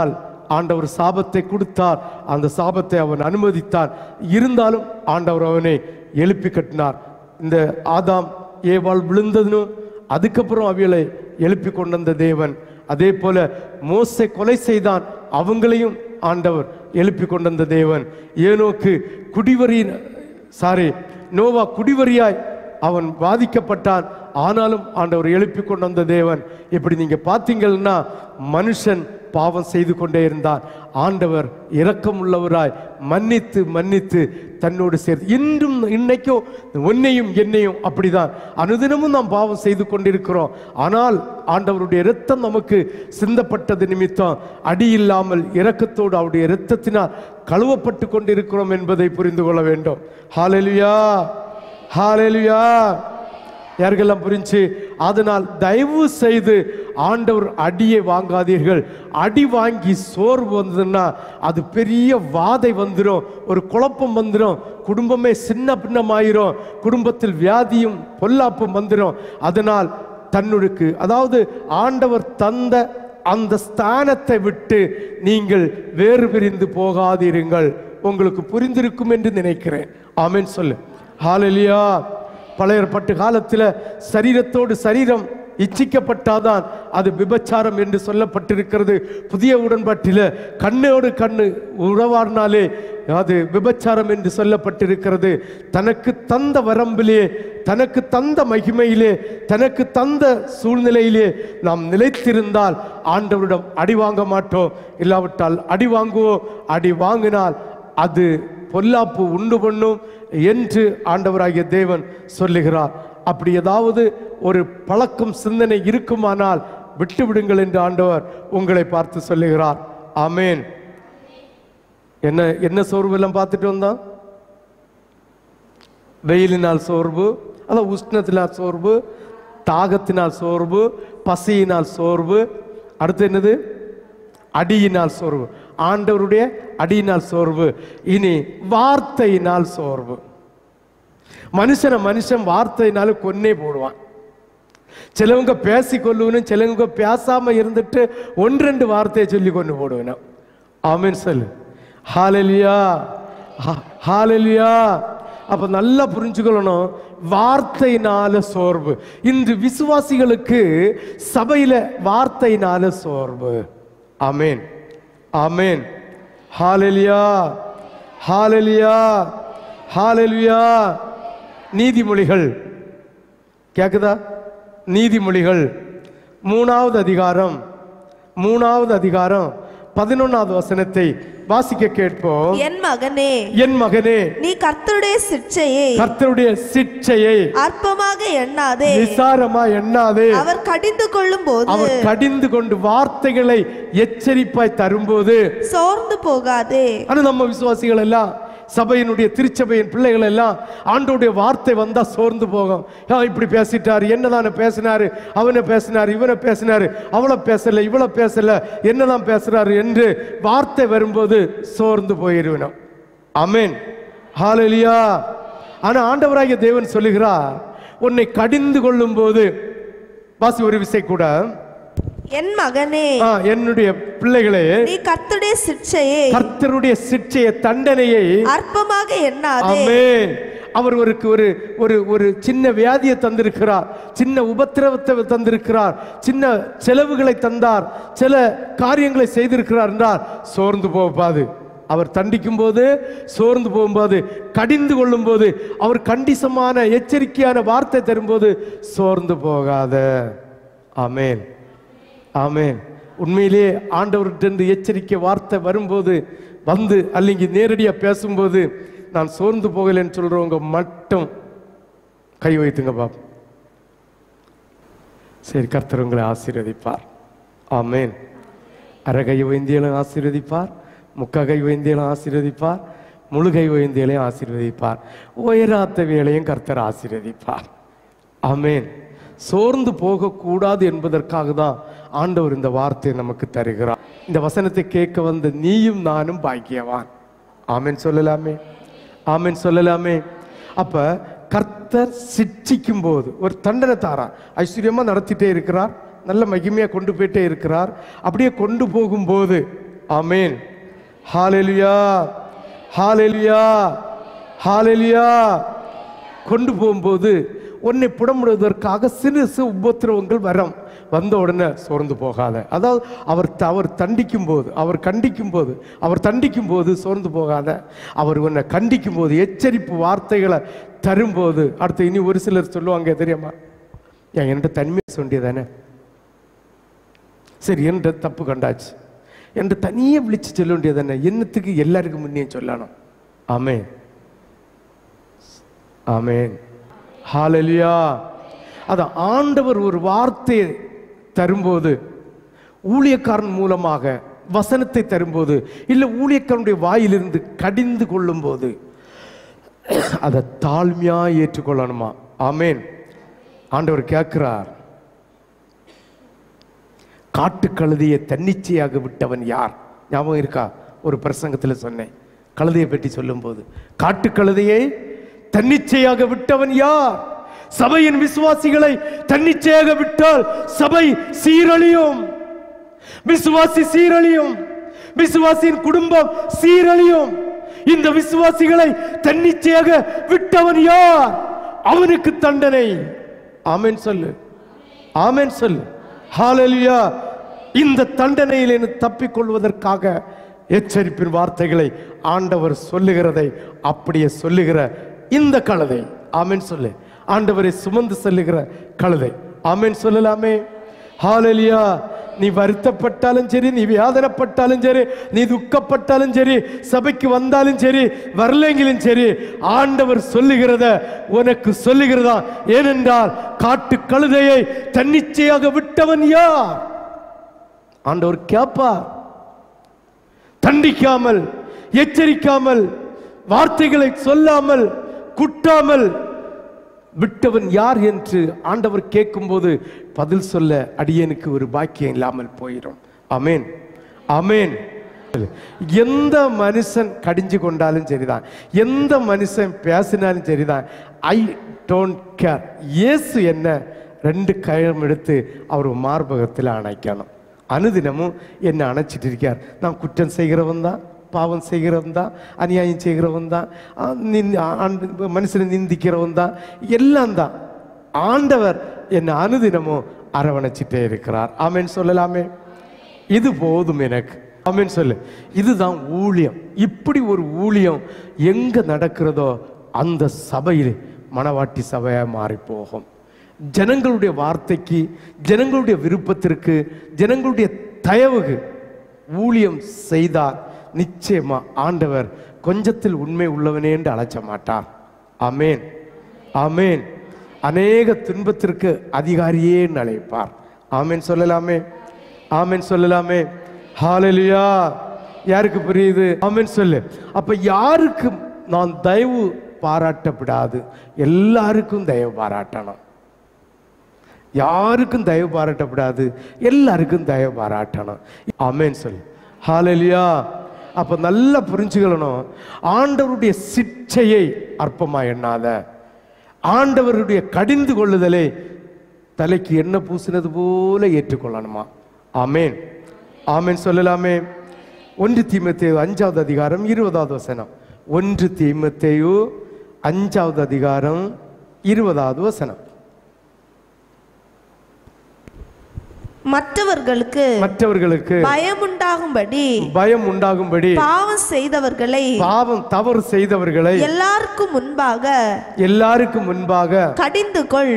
ஆண்டவர் சாபத்தை கொடுத்தார், அந்த சாபத்தை அவன் அனுமதித்தான். இருந்தாலும் ஆண்டவர் அவனை எழுப்பி கட்டினார். இந்த ஆதாம் ஏவாள் விழுந்ததும் அதுக்கப்புறம் அவைகளை எழுப்பி கொண்டு வந்த தேவன். அதே போல மோசே கொலை செய்தான், அவங்களையும் ஆண்டவர் எழுப்பி கொண்டு வந்த தேவன். ஏனோக்கு குடிவரியின் சாரி நோவா குடிவரியாய் அவன் பாதிக்கப்பட்டான், ஆனாலும் ஆண்டவர் எழுப்பி கொண்டு வந்த தேவன். இப்படி நீங்க பார்த்தீங்கன்னா மனுஷன் பாவம் செய்து கொண்டே இருந்தான். ஆண்டவர் இரக்கம் உள்ளவராய் மன்னித்து மன்னித்து தன்னோடு சேர்த்து இன்றும் இன்னைக்கும் உன்னையும் என்னையும் அப்படிதான் அனுதினமும் நாம் பாவம் செய்து கொண்டிருக்கிறோம். ஆனால் ஆண்டவருடைய இரத்தம் நமக்கு சிந்தப்பட்டது நிமித்தம் அடி இல்லாமல் இரக்கத்தோடு அவருடைய இரத்தத்தினால் கழுவப்பட்டு கொண்டிருக்கிறோம் என்பதை புரிந்து கொள்ள வேண்டும். ஹல்லேலூயா, ஹல்லேலூயா. யாருக்கெல்லாம் புரிஞ்சு? அதனால் தயவு செய்து ஆண்டவர் அடியை வாங்காதீர்கள். அடி வாங்கி சோர்வு வந்ததுன்னா அது பெரிய வாதை வந்துடும், ஒரு குழப்பம் வந்துடும், குடும்பமே சின்ன பின்னமாயிரும், குடும்பத்தில் வியாதியும் பொல்லாப்பும் வந்துடும். அதனால் தன்னுக்கு அதாவது ஆண்டவர் தந்த அந்த ஸ்தானத்தை விட்டு நீங்கள் வேறு பிரிந்து போகாதீர்கள். உங்களுக்கு புரிந்திருக்கும் என்று நினைக்கிறேன். ஆமென் சொல்லு. ஹல்லேலூயா. பழைய ஏற்பாட்டு காலத்தில் சரீரத்தோடு சரீரம் இச்சிக்கப்பட்டாதான் அது விபச்சாரம் என்று சொல்லப்பட்டிருக்கிறது. புதிய உடன்பாட்டில் கண்ணோடு கண்ணு உறவாடினாலே அது விபச்சாரம் என்று சொல்லப்பட்டிருக்கிறது. தனக்கு தந்த வரம்பிலே, தனக்கு தந்த மகிமையிலே, தனக்கு தந்த சூழ்நிலையிலே நாம் நிலைத்திருந்தால் ஆண்டவரிடம் அடி வாங்க மாட்டோம். இல்லாவிட்டால் அடி வாங்குவோம். அடி வாங்கினால் அது பொல்லாப்பு உண்டு பண்ணும் என்று ஆண்டவராகிய தேவன் சொல்லுகிறார். அப்படி ஏதாவது ஒரு பழக்கம் சிந்தனை இருக்குமானால் விட்டு விடுங்கள் என்று ஆண்டவர் உங்களை பார்த்து சொல்லுகிறார். ஆமேன். என்ன என்ன சோர்வு எல்லாம் பார்த்துட்டு வந்தான்? வெயிலினால் சோர்வு, அதான் உஷ்ணத்தினால் சோர்வு, தாகத்தினால் சோர்வு, பசியினால் சோர்வு, அடுத்து என்னது? அடியினால் சோர்வு. ஆண்டவருடைய அடியினால் சோர்வு. இனி வார்த்தையினால் சோர்வு. மனுஷனை மனுஷன் வார்த்தையினால கொன்னே போடுவான். சிலவங்க பேசி கொள்ளுவனும், சிலவங்க பேசாம இருந்துட்டு ஒன்று ரெண்டு வார்த்தையை சொல்லி கொண்டு போடுவேன். ஆமென் சொல்லு. ஹல்லேலூயா, ஹல்லேலூயா. அப்ப நல்லா புரிஞ்சுக்கொள்ளணும், வார்த்தையினால சோர்வு. இன்று விசுவாசிகளுக்கு சபையில வார்த்தையினால சோர்வு. ஆமென், ஆமென். ஹல்லேலூயா, ஹல்லேலூயா, ஹல்லேலூயா. நீதிமொழிகள் கேக்குதா? நீதிமொழிகள் மூணாவது அதிகாரம், மூணாவது அதிகாரம் பதினொன்னாவது வசனத்தை வாசிக்க கேட்போம். என் மகனே, என் மகனே, நீ கர்த்தருடைய சிட்சையை கர்த்தருடைய சிட்சையை அற்பமாக எண்ணாதே, விசாரமா எண்ணாதே. அவர் கடிந்து கொள்ளும் போது, அவர் கடிந்து கொண்டு வார்த்தைகளை எச்சரிப்பாய் தரும்போது சோர்ந்து போகாதே. ஆனா நம்ம விசுவாசிகள் எல்லாம், சபையினுடைய திருச்சபையின் பிள்ளைகள் எல்லாம் ஆண்டவருடைய வார்த்தை வந்தா சோர்ந்து போகும். இப்படி பேசிட்டாரு, என்னதான பேசினாரு, அவனை பேசினாரு, இவனை பேசினாரு, அவளை பேசல, இவளை பேசல, என்னதான் பேசுறாரு என்று வார்த்தை வரும்போது சோர்ந்து போயிருவேன். ஆமென், ஹல்லேலூயா. ஆனா ஆண்டவராகிய தேவன் சொல்லுகிறார், உன்னை கடிந்து கொள்ளும் போது, வாசி ஒரு விசை கூட, என் மகனே, என்னுடைய பிள்ளைகளே, நீ கர்த்தருடைய சிட்சையை, கர்த்தருடைய சிட்சையை, தண்டனையை அற்பமாக எண்ணாதே. ஆமென். அவர் ஒரு ஒரு ஒரு ஒரு சின்ன வியாதியை தந்திருக்கிறார், சின்ன உபத்திரவத்தை தந்திருக்கிறார், சின்ன செலவுகளை தந்தார், சில காரியங்களை செய்திருக்கிறார் என்றால் சோர்ந்து போகாது. அவர் தண்டிக்கும் போது சோர்ந்து போகும்போது, கடிந்து கொள்ளும் போது, அவர் கண்டிசமான எச்சரிக்கையான வார்த்தை தரும்போது சோர்ந்து போகாத. ஆமென், ஆமென். உண்மையிலேயே ஆண்டவர்கிட்ட எச்சரிக்கை வார்த்தை வரும்போது வந்து அல்லங்க நேரடியாக பேசும்போது நான் சோர்ந்து போகலைன்னு சொல்றவங்க மட்டும் கை வைத்துங்க பாப். சரி, கர்த்தர் உங்களை ஆசீர்வதிப்பார். ஆமென். அரை கை வைந்தியலும் ஆசீர்வதிப்பார், முக்கா கை வைந்தியலும் ஆசீர்வதிப்பார், முழு கை வைந்தியலையும் ஆசீர்வதிப்பார், உயராத்த வேலையும் கர்த்தர் ஆசீர்வதிப்பார். ஆமென். சோர்ந்து போகக்கூடாது என்பதற்காக தான் ஆண்டவர் இந்த வார்த்தையை நமக்கு தருகிறார். இந்த வசனத்தை கேட்க வந்த நீயும் நானும் பாக்கியவான். ஆமென் சொல்லலாமே, ஆமென் சொல்லலாமே. அப்ப கர்த்தர் சிட்சிக்கும் போது ஒரு தண்டனை தாரார். ஐஸ்வர்யமா நடத்திட்டே இருக்கிறார், நல்ல மகிமையா கொண்டு போயிட்டே இருக்கிறார். அப்படியே கொண்டு போகும்போது ஆமென். ஹalleluya, ஹalleluya, ஹalleluya. கொண்டு போகும்போது உன்னை புடமுடுவதற்காக சிறு சிறு உபத்திரவங்கள் வரும். வந்த உடனே சோர்ந்து போகாத. அதாவது அவர் அவர் தண்டிக்கும் போது, அவர் கண்டிக்கும் போது, அவர் தண்டிக்கும் போது சோர்ந்து போகாத. அவர் உன்னை கண்டிக்கும் போது, எச்சரிப்பு வார்த்தைகளை தரும்போது, அடுத்து இனி ஒரு சிலர் சொல்லுவாங்க தெரியுமா, ஏன் என்கிட்ட தனிமையை சொல்லியதானே, சரி என்ற தப்பு கண்டாச்சு என்று தனியே விழிச்சு சொல்ல வேண்டியதானே, என்னத்துக்கு எல்லாருக்கும் முன்னே சொல்லணும். ஆமென், ஆமென், ஹalleluya. அதான் ஆண்டவர் ஒரு வார்த்தையை தரும்போது, ஊழியக்காரன் மூலமாக வசனத்தை தரும்போது, இல்லை ஊழியக்காரனுடைய வாயிலிருந்து கடிந்து கொள்ளும் போது அதை தாழ்மையா ஏற்றுக்கொள்ளணுமா. ஆமென். ஆண்டவர் கேட்கிறார், காட்டு கழுதையை தன்னிச்சையாக விட்டவன் யார்? ஞாபகம் இருக்கா? ஒரு பிரசங்கத்தில் சொன்னேன், கழுதையை பற்றி சொல்லும் போது, காட்டு கழுதையை தன்னிச்சையாக விட்டவன் யார்? சபையின் விசுவாசிகளை தன்னிச்சையாக விட்டால் சபை சீரழியும், விசுவாசி சீரழியும், விசுவாசியின் குடும்பம் சீரழியும். இந்த விசுவாசிகளை தன்னிச்சையாக விட்டவன் யார்? அவனுக்கு தண்டனை. ஆமென் சொல்லு, ஆமென் சொல்லு, ஹalleluya. இந்த தண்டனையில் தப்பிக் கொள்வதற்காக எச்சரிப்பின் வார்த்தைகளை ஆண்டவர் சொல்லுகிறதை அப்படியே சொல்லுகிற இந்த கழுதை, ஆமென் சொல்லு, ஆண்டவரை சுமந்து செல்லுகிற கழுதை, ஆமென் சொல்லலாமே. ஹalleluya. நீ வருத்தப்பட்டாலும் சரி, நீ வேதனைப்பட்டாலும் சரி, நீ துக்கப்பட்டாலும் சரி, சபைக்கு வந்தாலும் சரி, வரலைங்களும் சரி, ஆண்டவர் சொல்லுகிறத உனக்கு சொல்லுகிறதா. ஏனென்றால் காட்டு கழுதையை தன்னிச்சையாக விட்டவன் யார்? ஆண்டவர் கேட்பார். தண்டிக்காமல், எச்சரிக்காமல், வார்த்தைகளை சொல்லாமல், குட்டாமல் விட்டவன் யார் என்று ஆண்டவர் கேட்கும்போது பதில் சொல்ல அடியேனுக்கு ஒரு பாக்கியம் இல்லாமல் போயிடும். ஆமென், ஆமென். எந்த மனுஷன் கடிஞ்சு கொண்டாலும் சரிதான், எந்த மனுஷன் பேசினாலும் சரிதான், ஐ டோன்ட் கேர். இயேசு என்ன ரெண்டு கையம் எடுத்து அவர் மார்பகத்தில் அணைக்கணும். அனுதினமும் என்ன அணைச்சிட்டு இருக்கார். நான் குற்றம் செய்கிறவன் தான், பாவம் செய்கிறவன் தான், அநியாயம் செய்கிறவன் தான், மனுஷனை நிந்திக்கிறவன் தான், எல்லாம் தான். ஆண்டவர் என்னை அனுதினமும் அரவணைச்சிட்டே இருக்கிறார். ஆமென் சொல்லலாமே. இது போதும் எனக்கு. ஆமென் சொல்லு. இதுதான் ஊழியம். இப்படி ஒரு ஊழியம் எங்க நடக்கிறதோ அந்த சபையில் மணவாட்டி சபையா மாறி போகும். ஜனங்களுடைய வார்த்தைக்கு, ஜனங்களுடைய விருப்பத்திற்கு, ஜனங்களுடைய தயவுக்கு ஊழியம் செய்தார் நிச்சயமா ஆண்டவர் கொஞ்சத்தில் உண்மை உள்ளவனே என்று அழைச்ச மாட்டார். ஆமென், ஆமென். அநேக துன்பத்திற்கு அதிகாரியே அழைப்பார். ஆமென் சொல்லலாமே, ஆமென் சொல்லலாமே. ஹalleluya. யாருக்கு புரியுது? ஆமென் சொல்லு. அப்ப யாருக்கு நான் தயவு பாராட்டப்படாது, எல்லாருக்கும் தயவு பாராட்டணும். யாருக்கும் தயவு பாராட்டப்படாது, எல்லாருக்கும் தயவு பாராட்டணும். ஆமென் சொல்லு. ஹalleluya. அப்ப நல்லா புரிஞ்சுக்கணும், ஆண்டவருடைய சிட்சையை அற்பமா எண்ணாத, ஆண்டவருடைய கடிந்து கொள்ளுதலை தலைக்கு என்ன பூசினது போல ஏற்றுக்கொள்ளணுமா. ஆமென், ஆமென் சொல்லலாமே. ஒன்று தீமோத்தேயு அஞ்சாவது அதிகாரம் இருபதாவது வசனம். ஒன்று தீமோத்தேயு அஞ்சாவது அதிகாரம் இருபதாவது வசனம். மற்றவர்களுக்கு மற்றவர்களுக்கு பயம் உண்டாகும்படி பயம் உண்டாகும்படி பாவம் செய்தவர்களை பாவம் தவறு செய்தவர்களை எல்லாருக்கும் முன்பாக எல்லாருக்கும் முன்பாக கடிந்து கொள்.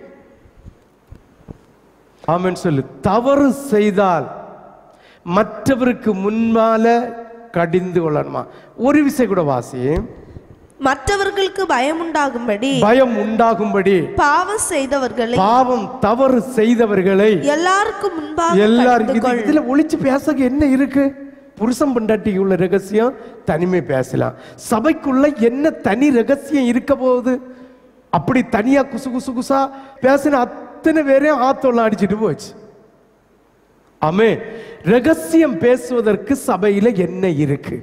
ஆமென் சொல்லு. தவறு செய்தால் மற்றவருக்கு முன்னால கடிந்து கொள்ளணுமா. ஒரு விஷயம் கூட வாசி. மற்றவர்களுக்கு பயம் உண்டாகும்படி பயம் உண்டாகும்படி பாவம் செய்தவர்களை பாவம் தவறு செய்தவர்களை எல்லாருக்கும் முன்பாக எல்லாரும். கடிந்து கொள். இதுல ஒளிச்சு பேச என்ன இருக்கு? புருஷன் பொண்டாட்டிக்கு உள்ள ரகசியம் தனிமை பேசலாம். சபைக்குள்ள என்ன தனி ரகசியம் இருக்க போகுது? அப்படி தனியா குசு குசு குசா பேசின அத்தனை பேரையும் ஆத்தோள்ள அடிச்சுட்டு போச்சு. ஆமே. ரகசியம் பேசுவதற்கு சபையில என்ன இருக்கு?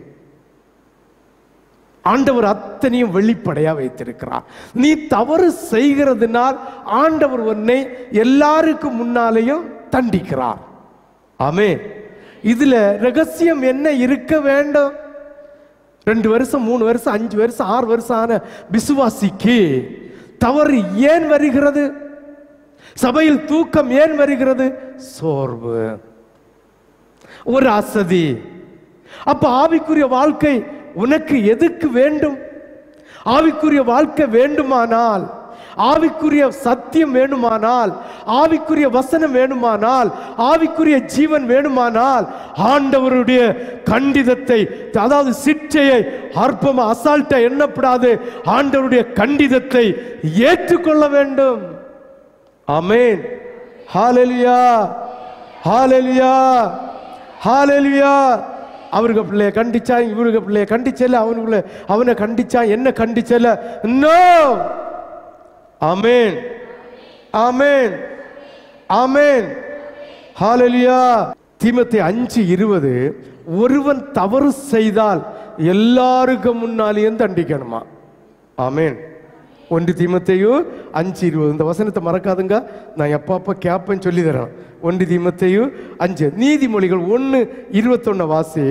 ஆண்டவர் அத்தனையும் வெளிப்படையா வைத்திருக்கிறார். நீ தவறு செய்கிறதுனால் ஆண்டவர் உன்னை எல்லாருக்கும் முன்னாலேயும் தண்டிக்கிறார். ஆமே. இதுல ரகசியம் என்ன இருக்க வேண்டும்? ரெண்டு வருஷம் மூணு வருஷம் அஞ்சு வருஷம் ஆறு வருஷம் ஆன விசுவாசிக்கு தவறு ஏன் வருகிறது? சபையில் தூக்கம் ஏன் வருகிறது? சோர்வு, ஒரு அசதி. அப்ப ஆவிக்குரிய வாழ்க்கை உனக்கு எதுக்கு வேண்டும்? ஆவிக்குரிய வாழ்க்கை வேண்டுமானால், ஆவிக்குரிய சத்தியம் வேணுமானால், ஆவிக்குரிய வசனம் வேணுமானால், ஆவிக்குரிய ஜீவன் வேணுமானால், ஆண்டவருடைய கண்டிதத்தை, அதாவது சிற்றையை அற்பமா அசால்ட்டா எண்ணப்படாது, ஆண்டவருடைய கண்டிதத்தை ஏற்றுக்கொள்ள வேண்டும். ஆமென். ஹalleluya, ஹalleluya, ஹalleluya. அவருக்கு பிள்ளைய கண்டிச்சான், இவருக்கு பிள்ளைய கண்டிச்சல, அவனுக்குள்ள அவனை கண்டிச்சான், என்ன கண்டிச்சல? நோ. ஆமென், ஆமென், ஆமென், ஹalleluya. தீமோத்தேயு அஞ்சு இருபது, ஒருவன் தவறு செய்தால் எல்லாருக்கும் முன்னாலேயும் தண்டிக்கணுமா? ஆமென். ஒன்று தீமோத்தேயு அஞ்சு இருபது. இந்த வசனத்தை மறக்காதுங்க, நான் எப்போ அப்போ கேப்பேன்னு சொல்லி தரேன். ஒன்று தீமோத்தேயு அஞ்சு. நீதிமொழிகள் ஒன்று இருபத்தொன்னு வாசி.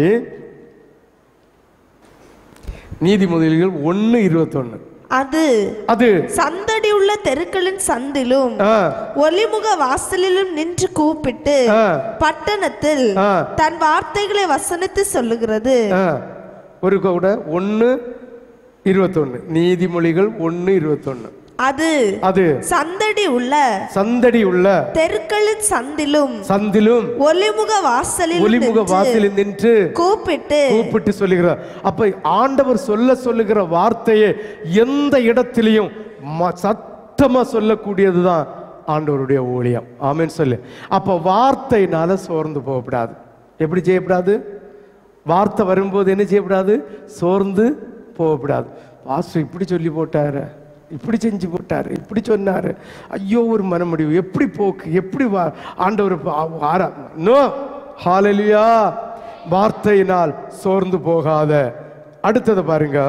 நீதிமொழிகள் ஒன்று இருபத்தொன்னு. அது அது சந்தடி உள்ள தெருக்களின் சந்திலும் ஒலிமுக வாசலிலும் நின்று கூப்பிட்டு பட்டணத்தில் தன் வார்த்தைகளை வசனித்து சொல்லுகிறது. ஒரு கூட ஒன்று இருபத்தொன்னு. நீதிமொழிகள் ஒன்று இருபத்தொன்னு. அது அது சந்தடி உள்ள சந்தடி உள்ள தெருக்களின் சந்திலும் சந்திலும் ஒலிமுக வாசலில் ஒலிமுக வாசலில் நின்று கூப்பிட்டு கூப்பிட்டு சொல்லுகிறார். அப்ப ஆண்டவர் சொல்ல சொல்லுகிற வார்த்தையை எந்த இடத்திலையும் சத்தமா சொல்லக்கூடியதுதான் ஆண்டவருடைய ஊழியம். ஆமென் சொல்லு. அப்ப வார்த்தையினால சோர்ந்து போகக்கூடாது. எப்படி செய்யக்கூடாது? வார்த்தை வரும்போது என்ன செய்யக்கூடாது? சோர்ந்து போகக்கூடாது. பாஸ்டர் இப்படி சொல்லி போட்டாரு, இப்படி செஞ்சு போட்டாரு, இப்படி சொன்னாரு, ஐயோ ஒரு மன முடிவு, எப்படி போக்கு, எப்படி ஆண்டவர் நோ. ஹalleluya. வார்த்தையினால் சோர்ந்து போகாத. அடுத்தது பாருங்க,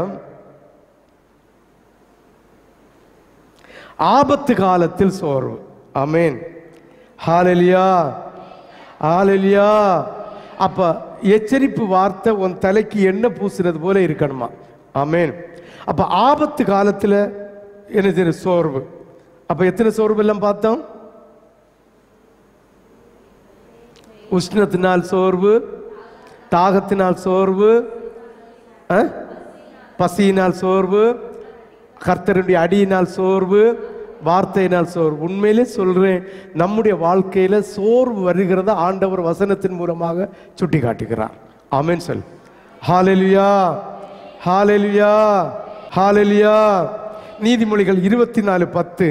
ஆபத்து காலத்தில் சோர்வு. ஆமென். ஹalleluya, ஹalleluya. அப்ப எச்சரிப்பு வார்த்தை உன் தலைக்கு என்ன பூசுறது போல இருக்கணுமா? ஆமென். அப்ப ஆபத்து காலத்துல என்ன சோர்வு. அப்ப எத்தனை சோர்வு எல்லாம் பார்த்தோம்? உஷ்ணத்தினால் சோர்வு, தாகத்தினால் சோர்வு, பசியினால் சோர்வு, கர்த்தருடைய அடியினால் சோர்வு, வார்த்தையினால் சோர்வு. உண்மையிலே சொல்றேன், நம்முடைய வாழ்க்கையில சோர்வு வருகிறத ஆண்டவர் வசனத்தின் மூலமாக சுட்டி காட்டுகிறார். ஆமென் சொல். ஹalleluya, ஹalleluya, ஹalleluya. நீதிமொழிகள் இருபத்தி நாலு பத்து.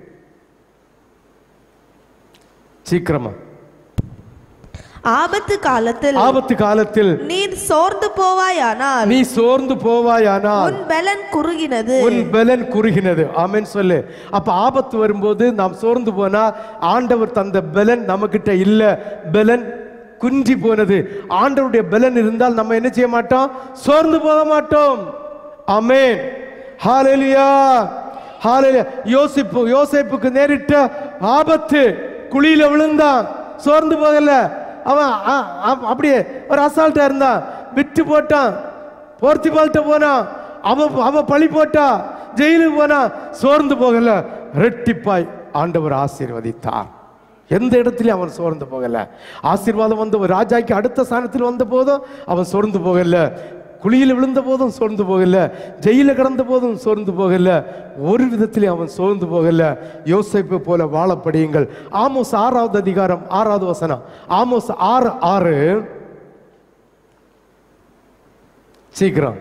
சீக்கிரமா. ஆபத்து காலத்தில் ஆபத்து காலத்தில் நீ சோர்ந்து போவாயானால் நீ சோர்ந்து போவாயானால் உன் பலன் குறுகினது உன் பலன் குறுகினது. ஆமென் சொல்லு. அப்ப ஆபத்து வரும்போது நாம் சோர்ந்து போனா ஆண்டவர் தந்த பலன் நம்மகிட்ட இல்ல, பலன் குன்றி போனது. ஆண்டவருடைய பலன் இருந்தால் நம்ம என்ன செய்ய மாட்டோம்? சோர்ந்து போக மாட்டோம். ஆமென். ஹalleluya, ஹalleluya. யோசிப்பு யோசேப்புக்கு நேரிட்ட ஆபத்து, குழியில விழுந்தான், சோர்ந்து போகல. அவன் அப்படியே ஒரு அசால்ட்டா இருந்தான், விட்டு போட்டான், போர்த்திபால்ட்ட போனான், அவ அவ பழி போட்டா, ஜெயிலுக்கு போனா, சோர்ந்து போகல. ரெட்டிப்பாய் ஆண்டவர் ஆசீர்வதித்தார். எந்த இடத்துலயும் அவன் சோர்ந்து போகல. ஆசீர்வாதம் வந்த ஒரு ராஜாக்கு அடுத்த ஸ்தானத்தில் வந்த போதும் அவன் சோர்ந்து போகல, குழியில் விழுந்த போதும் சோர்ந்து போகல, ஜெயில கிடந்த போதும் சோர்ந்து போகல, ஒரு விதத்திலே அவன் சோர்ந்து போகல. யோசேப்பு போல வாழப்படியுங்கள். ஆமோஸ் ஆறாவது அதிகாரம் ஆறாவது வசனம். ஆமோஸ் ஆறு ஆறு. சீக்கிரம்.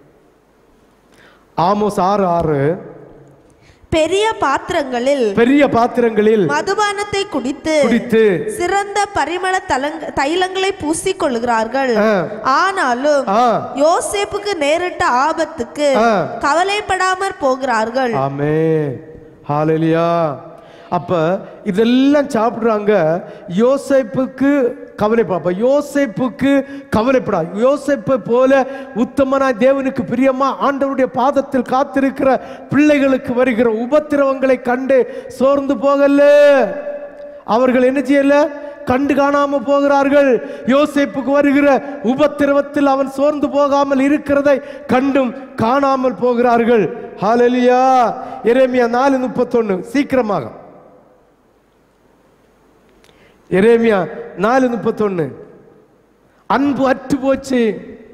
ஆமோஸ் ஆறு ஆறு. பெரிய பாத்திரங்களில் பெரிய பாத்திரங்களில் மதுபானத்தை குடித்து குடித்து சிறந்த பரிமள தைலங்களை பூசிக் கொள்கிறார்கள். ஆனாலும் யோசேப்புக்கு நேரிட்ட ஆபத்துக்கு கவலைப்படாமற் போகிறார்கள். ஆமென். ஹalleluya. அப்ப இதெல்லாம் சாப்பிடுறாங்க. யோசேப்புக்கு கவலைப்பட யோசேப்புக்கு கவலைப்படா. யோசேப்பை போல உத்தமனாய் தேவனுக்கு பிரியமா ஆண்டவருடைய பாதத்தில் காத்திருக்கிற பிள்ளைகளுக்கு வருகிற உபத்திரவங்களை கண்டு சோர்ந்து போகல. அவர்கள் என்ன செய்யல? கண்டு காணாம போகிறார்கள். யோசேப்புக்கு வருகிற உபத்திரவத்தில் அவன் சோர்ந்து போகாமல் இருக்கிறதை கண்டும் காணாமல் போகிறார்கள். ஹல்லேலூயா. எரேமியா நாலு முப்பத்தொன்னு சீக்கிரமாக. எரேமியா நாலு முப்பத்தொன்னு. அன்பு அற்று போச்சு.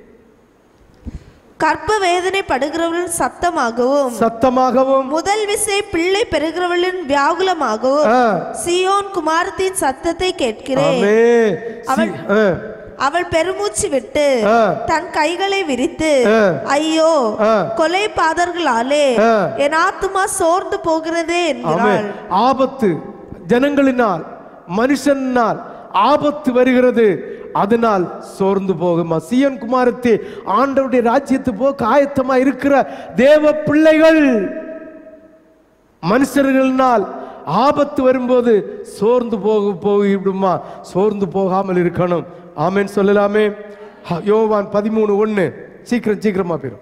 கற்ப வேதனை படுகிறவளின் சத்தமாகவும் சத்தமாகவும் முதல் விசை பிள்ளை பெறுகிறவளின் வியாகுலமாகவும் சீயோன் குமாரத்தின் சத்தத்தை கேட்கிறேன். அவள் அவள் பெருமூச்சு விட்டு தன் கைகளை விரித்து, ஐயோ கொலை பாதர்களாலே என் ஆத்துமா சோர்ந்து போகிறதே என்கிறாள். ஆபத்து ஜனங்களினால், மனுஷனால் ஆபத்து வருகிறது, அதனால் சோர்ந்து போகுமா? சீயோன் குமாரத்தி, ஆண்டவருடைய ராஜ்யத்து போக ஆயத்தமா இருக்கிற தேவ பிள்ளைகள், மனுஷர்களினால் ஆபத்து வரும்போது சோர்ந்து போக போய்விடுமா? சோர்ந்து போகாமல் இருக்கணும். ஆமென் சொல்லலாமே. யோவான் பதிமூணு ஒண்ணு. சீக்கிரம் சீக்கிரமா போயிடும்.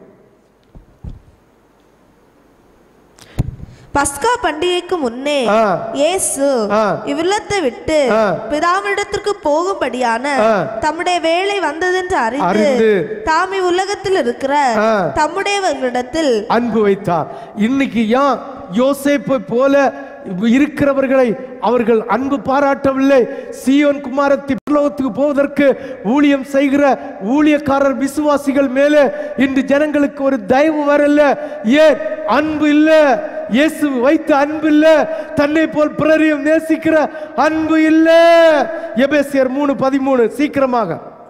பஸ்கா பண்டிகைக்கு முன்னே இயேசு இவ்வில்லத்தை விட்டு பிதாவினிடத்திற்கு போகும்படியான தம்முடைய வேலை வந்ததென்று அறிந்து தாமே உலகத்தில் இருக்கிற தம்முடையவர்களிடத்தில் அன்பு வைத்தார். இன்னைக்கு யான் யோசேப்பை போல இருக்கிறவர்களை அவர்கள் அன்பு பாராட்டவில்லை. சீயோன் குமாரத்தி பரலோகத்துக்கு போவதற்கு ஊழியம் செய்கிற ஊழியக்காரர் விசுவாசிகள் மேலே இன்று ஜனங்களுக்கு ஒரு தயவு வரல. ஏன்? அன்பு இல்ல. இயேசு வைத்த அன்பு இல்ல. தன்னை போல் பிறரையும் நேசிக்கிற அன்பு இல்ல. எபேசியர் மூணு பதிமூணு சீக்கிரமாக.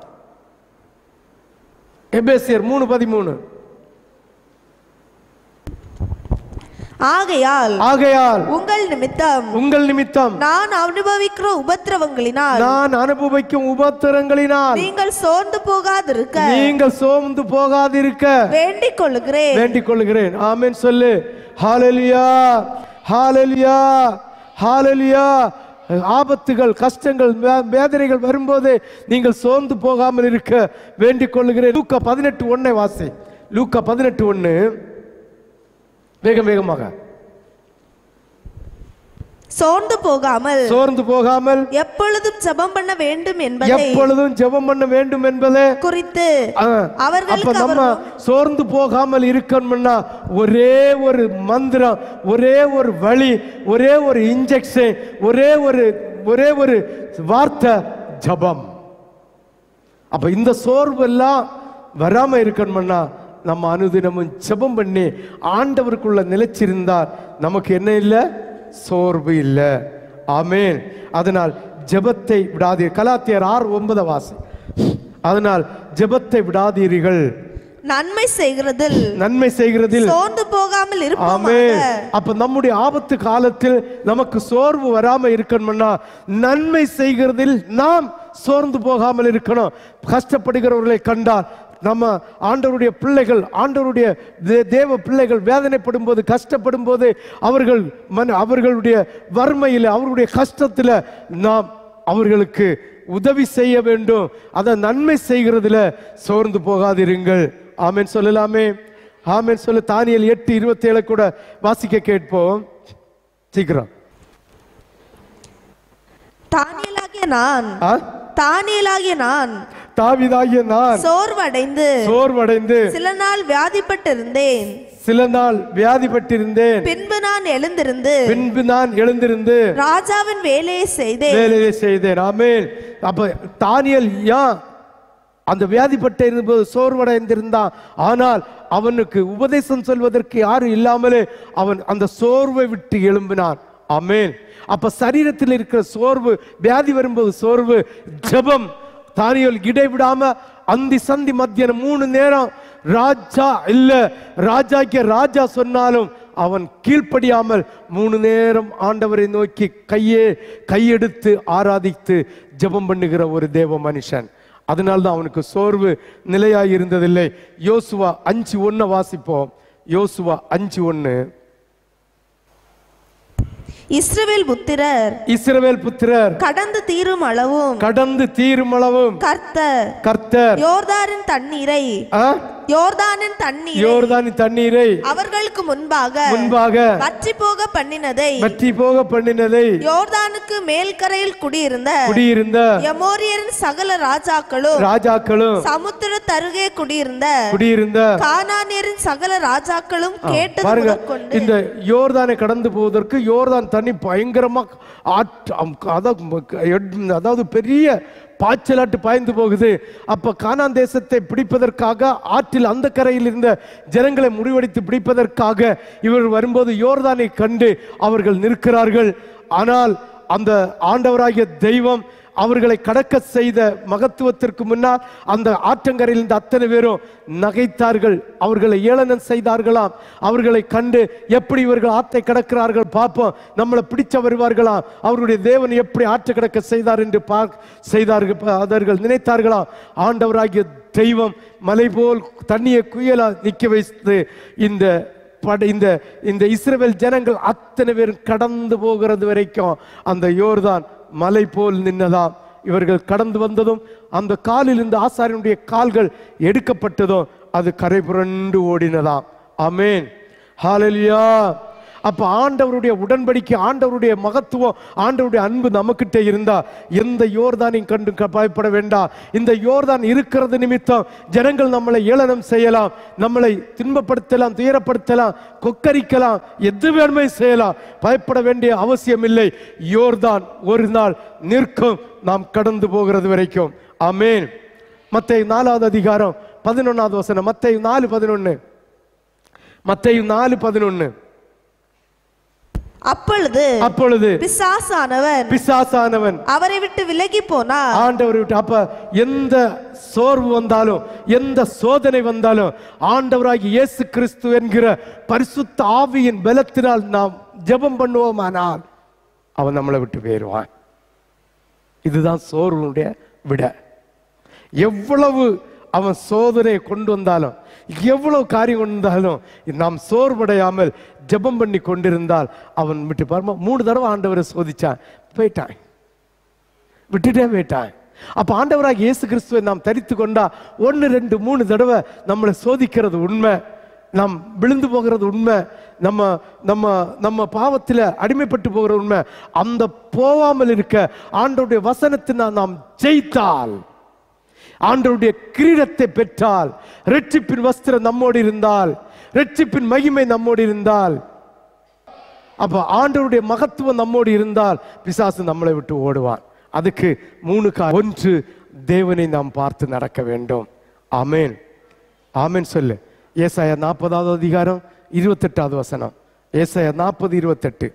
எபேசியர் மூணு பதிமூணு. ஆகையால் ஆகையால் உங்கள் நிமித்தம் உங்கள் நிமித்தம் நான் அனுபவிக்கிற உபத்திரவங்களினால் நான் அனுபவிக்கும் உபத்திரவங்களினால் நீங்கள் சோர்ந்து போகாதிருக்க நீங்கள் சோர்ந்து போகாதிருக்க வேண்டிக் கொள்கிறேன் வேண்டிக் கொள்கிறேன். ஆமென் சொல்லு. ஹல்லேலூயா, ஹல்லேலூயா, ஹல்லேலூயா. ஆபத்துகள், கஷ்டங்கள், வேதனைகள் வரும்போது நீங்கள் சோர்ந்து போகாமல் இருக்க வேண்டிக் கொள்கிறேன். லூக்கா பதினெட்டு ஒன்னை வாசி. லூக்கா பதினெட்டு ஒன்னு. வேகம் வேகமாக. சோர்ந்து போகாமல் சோர்ந்து போகாமல் எப்பொழுதும் ஜெபம் பண்ண வேண்டும் என்பதை எப்பொழுதும் ஜெபம் பண்ண வேண்டும் என்பதை குறித்து அவர்களுக்கு நம்ம சோர்ந்து போகாமல் இருக்கணும்னா ஒரே ஒரு மந்திரம், ஒரே ஒரு வழி, ஒரே ஒரு இன்ஜெக்ஷன், ஒரே ஒரு ஒரே ஒரு வார்த்தை, ஜெபம். அப்ப இந்த சோர்வு எல்லாம் வராம இருக்கணும்னா நம்ம அனுதினமும் ஜெபம் பண்ணி ஆண்டவருக்குள்ள நிலைச்சிருந்தால் நமக்கு என்ன இல்லை? சோர்வு இல்லை. ஆமென். அதனால் ஜெபத்தை விடாதீர். கலாத்தியர் ஆறு ஒன்பது வாசி. அதனால் ஜெபத்தை விடாதீர்கள். நன்மை செய்கிறதில் நன்மை செய்கிறதில் சோர்ந்து போகாமல் இருப்போம். ஆமென். அப்ப நம்முடைய ஆபத்து காலத்தில் நமக்கு சோர்வு வராம இருக்கணும்னா நன்மை செய்கிறதில் நாம் சோர்ந்து போகாமல் இருக்கணும். கஷ்டப்படுகிறவர்களை கண்டால் நம்ம ஆண்டவருடைய பிள்ளைகள், ஆண்டவருடைய தேவ பிள்ளைகள் வேதனைப்படும் போது, கஷ்டப்படும் போது, அவர்கள் அவர்களுடைய வறுமையில், அவர்களுடைய கஷ்டத்தில் நாம் அவர்களுக்கு உதவி செய்ய வேண்டும். அதை நன்மை செய்கிறதுல சோர்ந்து போகாதிருங்கள். ஆமென் சொல்லலாமே. ஆமென் சொல்ல. தானியேல் எட்டு இருபத்தி ஏழு கூட வாசிக்க கேட்போம். சீக்கிரம். தானியேலாகிய நான் தானியேலாகிய நான் தாவீதாகிய நான் சோர்வடைந்து சோர்வடைந்து சில நாள் வியாதிப்பட்டிருந்தேன் சில நாள் வியாதிப்பட்டிருந்தேன் பின்பு நான் எழுந்திருந்து பின்பு நான் எழுந்திருந்து ராஜாவின் வேலையை செய்தேன் வேலையை செய்தேன். ஆமென். அப்ப தானியேல் ஏன் அந்த வியாதிப்பட்ட இருந்தபோது சோர்வடைந்திருந்தான்? ஆனால் அவனுக்கு உபதேசம் சொல்வதற்கு யாரும் இல்லாமலே அவன் அந்த சோர்வை விட்டு எழும்பினான். ஆமென். அப்ப சரீரத்தில் இருக்கிற சோர்வு, வியாதி வரும்போது சோர்வு, ஜெபம். தானியேல் இடைவிடாம அந்தி சந்தி மத்தியானம் மூணு நேரம் ராஜா இல்ல ராஜாக்கு ராஜா சொன்னாலும் அவன் கீழ்ப்படியாமல் மூணு நேரம் ஆண்டவரை நோக்கி கையே கையெடுத்து ஆராதித்து ஜெபம் பண்ணுகிற ஒரு தேவ மனுஷன். அதனால்தான் அவனுக்கு சோர்வு நிலையாய் இருந்ததில்லை. யோசுவா அஞ்சு ஒன்னு வாசிப்போம். யோசுவா அஞ்சு ஒன்னு. இஸ்ரவேல் புத்திரர் இஸ்ரவேல் புத்திரர் கடந்து தீரும் அளவும் கடந்து தீரும் அளவும் கர்த்தர் கர்த்தர் யோர்தானின் தண்ணீரை யோர்தானின் தண்ணீர் யோர்தானின் தண்ணீரை அவர்களுக்கு முன்பாக முன்பாக வற்றி போக பண்ணினதை வற்றி போக பண்ணினதை யோர்தானுக்கு மேல்கரையில் குடியிருந்த குடியிருந்த எமோரியரின் சகல ராஜாக்களும் ராஜாக்களும் சமுத்திர தருகே குடியிருந்த குடியிருந்த கானானியரின் சகல ராஜாக்களும் கேட்டது பாருங்க, முதற்கொண்டு இந்த யோர்தானை கடந்து போவதற்கு யோர்தான் தண்ணி பயங்கரமா அதாவது பெரிய பாய்ச்சலாட்டு பாய்ந்து போகுது. அப்ப கானான் தேசத்தை பிடிப்பதற்காக ஆற்றில் அந்த கரையில் இருந்த ஜனங்களை முடிவெடுத்து பிடிப்பதற்காக இவர் வரும்போது யோர்தானை கண்டு அவர்கள் நிற்கிறார்கள். ஆனால் அந்த ஆண்டவராகிய தெய்வம் அவர்களை கடக்க செய்த மகத்துவத்திற்கு முன்னால் அந்த ஆற்றங்கரையில் இருந்த அத்தனை பேரும் நகைத்தார்கள், அவர்களை ஏளனம் செய்தார்களாம். அவர்களை கண்டு எப்படி இவர்கள் ஆற்றை கடக்கிறார்கள் பார்ப்போம், நம்மளை பிடிச்ச வருவார்களாம், அவருடைய தேவன் எப்படி ஆற்றை கடக்க செய்தார் என்று பார்க்க செய்தார்கள். அவர்கள் நினைத்தார்களாம். ஆண்டவராகிய தெய்வம் மலை போல் தண்ணியை குயலா நிற்க வைத்து இந்த இந்த இந்த இஸ்ரவேல் ஜனங்கள் அத்தனை பேரும் கடந்து போகிறது வரைக்கும் அந்த யோர்தான் மலை போல் நின்னதாம். இவர்கள் கடந்து வந்ததும் அந்த காலில் இருந்த ஆசாரியனுடைய கால்கள் எடுக்கப்பட்டதும் அது கரை புரண்டு ஓடினதாம். ஆமென், ஹல்லேலூயா. அப்ப ஆண்டவருடைய உடன்படிக்கை, ஆண்டவருடைய மகத்துவம், ஆண்டவருடைய அன்பு நமக்கிட்ட இருந்தா எந்த யோர்தானையும் கண்டு பயப்பட வேண்டாம். இந்த யோர்தான் இருக்கிறது நிமித்தம் ஜனங்கள் நம்மளை ஏளனம் செய்யலாம், நம்மளை துன்பப்படுத்தலாம், துயரப்படுத்தலாம், கொக்கரிக்கலாம், எது வேணுமே செய்யலாம். பயப்பட வேண்டிய அவசியம் இல்லை. யோர்தான் ஒரு நாள் நிற்கும், நாம் கடந்து போகிறது வரைக்கும். ஆமென். மத்தேயு நாலாவது அதிகாரம் பதினொன்னாவது வசனம். மத்தேயு நாலு பதினொன்னு. மத்தேயு நாலு பதினொன்னு. அப்பொழுது அப்பொழுது பிசாசானவன் பிசாசானவன் அவரை விட்டு விலகி போனார். ஆண்டவரை விட்டு. அப்ப எந்த சோர்வு வந்தாலும், எந்த சோதனை வந்தாலும், ஆண்டவராகிய இயேசு கிறிஸ்து என்கிற பரிசுத்த ஆவியின் பலத்தினால் நாம் ஜெபம் பண்ணுவோமானால் அவன் நம்மளை விட்டு போயிடுவான். இதுதான் சோர்வுடைய விட. எவ்வளவு அவன் சோதனையை கொண்டு வந்தாலும், எவ்வளவு காரியம் கொண்டு வந்தாலும் நாம் சோர்வடையாமல் ஜெபம் பண்ணி கொண்டிருந்தால் அவன் விட்டு பாருமா. மூணு தடவை ஆண்டவரை சோதிச்சான், போயிட்டான், விட்டுட்டே போயிட்டான். அப்ப ஆண்டவராக இயேசு கிறிஸ்துவை நாம் தரித்து கொண்டா ஒன்னு ரெண்டு மூணு தடவை நம்மளை சோதிக்கிறது உண்மை, நாம் விழுந்து போகிறது உண்மை, நம்ம நம்ம நம்ம பாவத்தில் அடிமைப்பட்டு போகிற உண்மை. அந்த போவாமல் இருக்க ஆண்டவருடைய வசனத்தினால் நாம் ஜெயித்தால், ஆண்டவருடைய கிரீடத்தை பெற்றால், இரட்சிப்பின் வஸ்திரம் நம்மோடு இருந்தால், இரட்சிப்பின் மகிமை நம்மோடு இருந்தால், அப்ப ஆண்டவருடைய மகத்துவம் நம்மோடு இருந்தால் பிசாசு நம்மளை விட்டு ஓடுவான். அதுக்கு மூணு காரணம். ஒன்று, தேவனை நாம் பார்த்து நடக்க வேண்டும். ஆமென், ஆமென் சொல்லு. ஏசாயா நாற்பதாவது அதிகாரம் இருபத்தெட்டாவது வசனம். ஏசாயா நாற்பது இருபத்தெட்டு.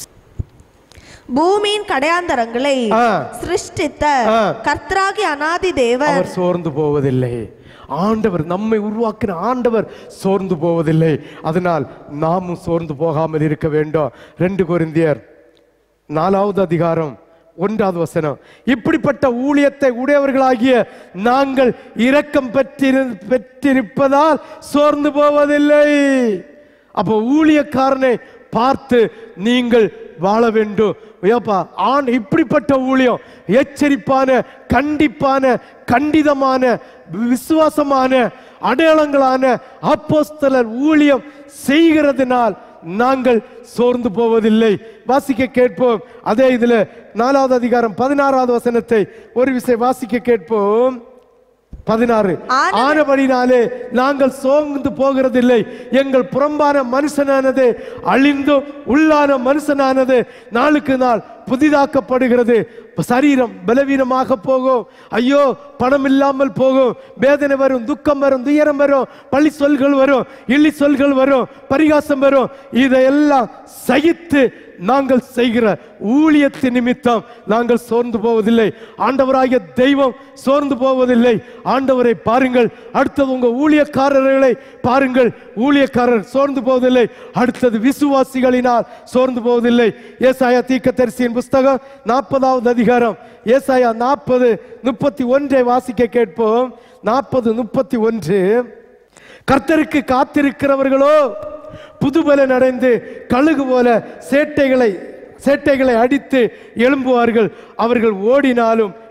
பூமியின் கடையாந்தரங்களை சிருஷ்டித்த கர்த்தராகிய அநாதி தேவன் அவர் சோர்ந்து போவதில்லை. ஆண்டவர், நம்மை உருவாக்கின ஆண்டவர் சோர்ந்து போவதில்லை. அதனால் நாமும் சோர்ந்து போகாமல் இருக்க வேண்டும். ரெண்டு கொரிந்தியர் நாலாவது அதிகாரம் ஒன்றாவது வசனம். இப்படிப்பட்ட ஊழியத்தை உடையவர்களாகிய நாங்கள் இரக்கம் பெற்றிரு பெற்றிருப்பதால் சோர்ந்து போவதில்லை. அப்போ ஊழியக்காரனை பார்த்து நீங்கள் வாழ வேண்டும். ஆண் இப்படிப்பட்ட ஊழியம் எச்சரிப்பான, கண்டிப்பான, கண்டிதமான, விசுவாசமான, அடையாளங்களான அப்போஸ்தலர் ஊழியம் செய்கிறதுனால் நாங்கள் சோர்ந்து போவதில்லை. வாசிக்க கேட்போம். அதே இதுல நாலாவது அதிகாரம் பதினாறாவது வசனத்தை ஒரு விசை வாசிக்க கேட்போம். பதினாறு. ஆனபடினாலே நாங்கள் சோர்ந்து போகிறதில்லை. எங்கள் புறம்பான மனுஷனானது அழிந்தும் உள்ளான மனுஷனானது நாளுக்கு நாள் புதிதாக்கப்படுகிறது. சரீரம் பலவீனமாக போகும், ஐயோ பணம் இல்லாமல் போகும், வேதனை வரும், துக்கம் வரும், துயரம் வரும், பழி சொல்கள் வரும், இழி சொல்கள் வரும், பரிகாசம் வரும். இதையெல்லாம் சகித்து நாங்கள் செய்கிற ஊழியத்தின் நிமித்தம் நாங்கள் சோர்ந்து போவதில்லை. ஆண்டவராகிய தெய்வம் சோர்ந்து போவதில்லை. ஆண்டவரை பாருங்கள். அடுத்தது உங்க ஊழியக்காரர்களை பாருங்கள். ஊழியக்காரர் சோர்ந்து போவதில்லை. அடுத்தது விசுவாசிகளினால் சோர்ந்து போவதில்லை. ஏசாயா தீர்க்கதரிசியின் புஸ்தகம் நாற்பதாவது அதிகாரம், ஏசாயா நாற்பது முப்பத்தி ஒன்றை வாசிக்க கேட்போம். நாற்பது முப்பத்தி ஒன்று. கர்த்தருக்கு காத்திருக்கிறவர்களோ புதுபலன் அடைந்து கழுகு போல சேட்டைகளை சேட்டைகளை அடித்து எழும்புவார்கள். அவர்கள் ஓடினாலும்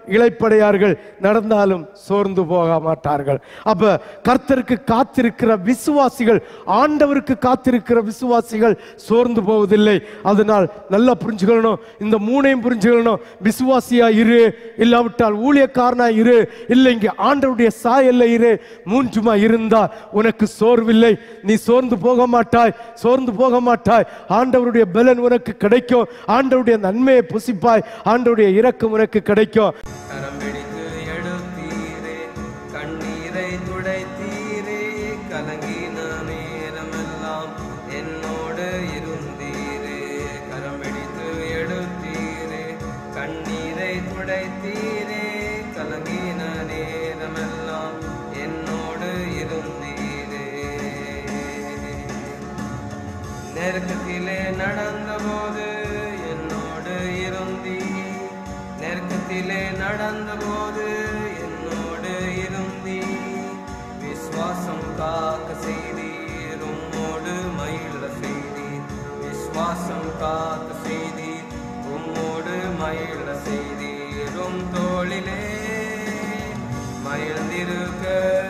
இளைப்படையார்கள், நடந்தாலும் சோர்ந்து போக மாட்டார்கள். அப்ப கர்த்தருக்கு காத்திருக்கிற விசுவாசிகள், ஆண்டவருக்கு காத்திருக்கிற விசுவாசிகள் சோர்ந்து போவதில்லை. அதனால் நல்லா புரிஞ்சுக்கணும், இந்த மூணையும் புரிஞ்சுக்கணும். விசுவாசியா இரு, இல்லாவிட்டால் ஊழியக்காரனா இரு, இல்லை இங்கே ஆண்டவருடைய சாயல்ல இரு. மூன்றுமா இருந்தா உனக்கு சோர்வில்லை, நீ சோர்ந்து போக மாட்டாய், சோர்ந்து போக மாட்டாய். ஆண்டவருடைய பலன் உனக்கு கிடைக்கும், ஆண்டவருடைய நன்மையை புசிப்பாய், ஆண்டவருடைய இரக்கம் உனக்கு கிடைக்கும். கரம் பிடித்து எடுத்தீரே, கண்ணீரை துடைத்தீரே, கலங்கின நேரமெல்லாம் என்னோடு இருந்தீரே. கரம் பிடித்து எடுத்தீரே, கண்ணீரை துடைத்தீரே, கலங்கின நேரமெல்லாம் என்னோடு இருந்தீரே. நெருக்கத்திலே நடந்த போது என்னோடு இருந்தீர், நெருக்கத்திலே நடந்த போது என்னோடு இருந்தீர். விசுவாசம் காக்க செய்தீர், உம்மோடு மகிழ செய்தீர். விசுவாசம் காக்க செய்தீர், உம்மோடு மகிழ செய்தீர். உம் தோளிலே மகிழ்ந்திருக்க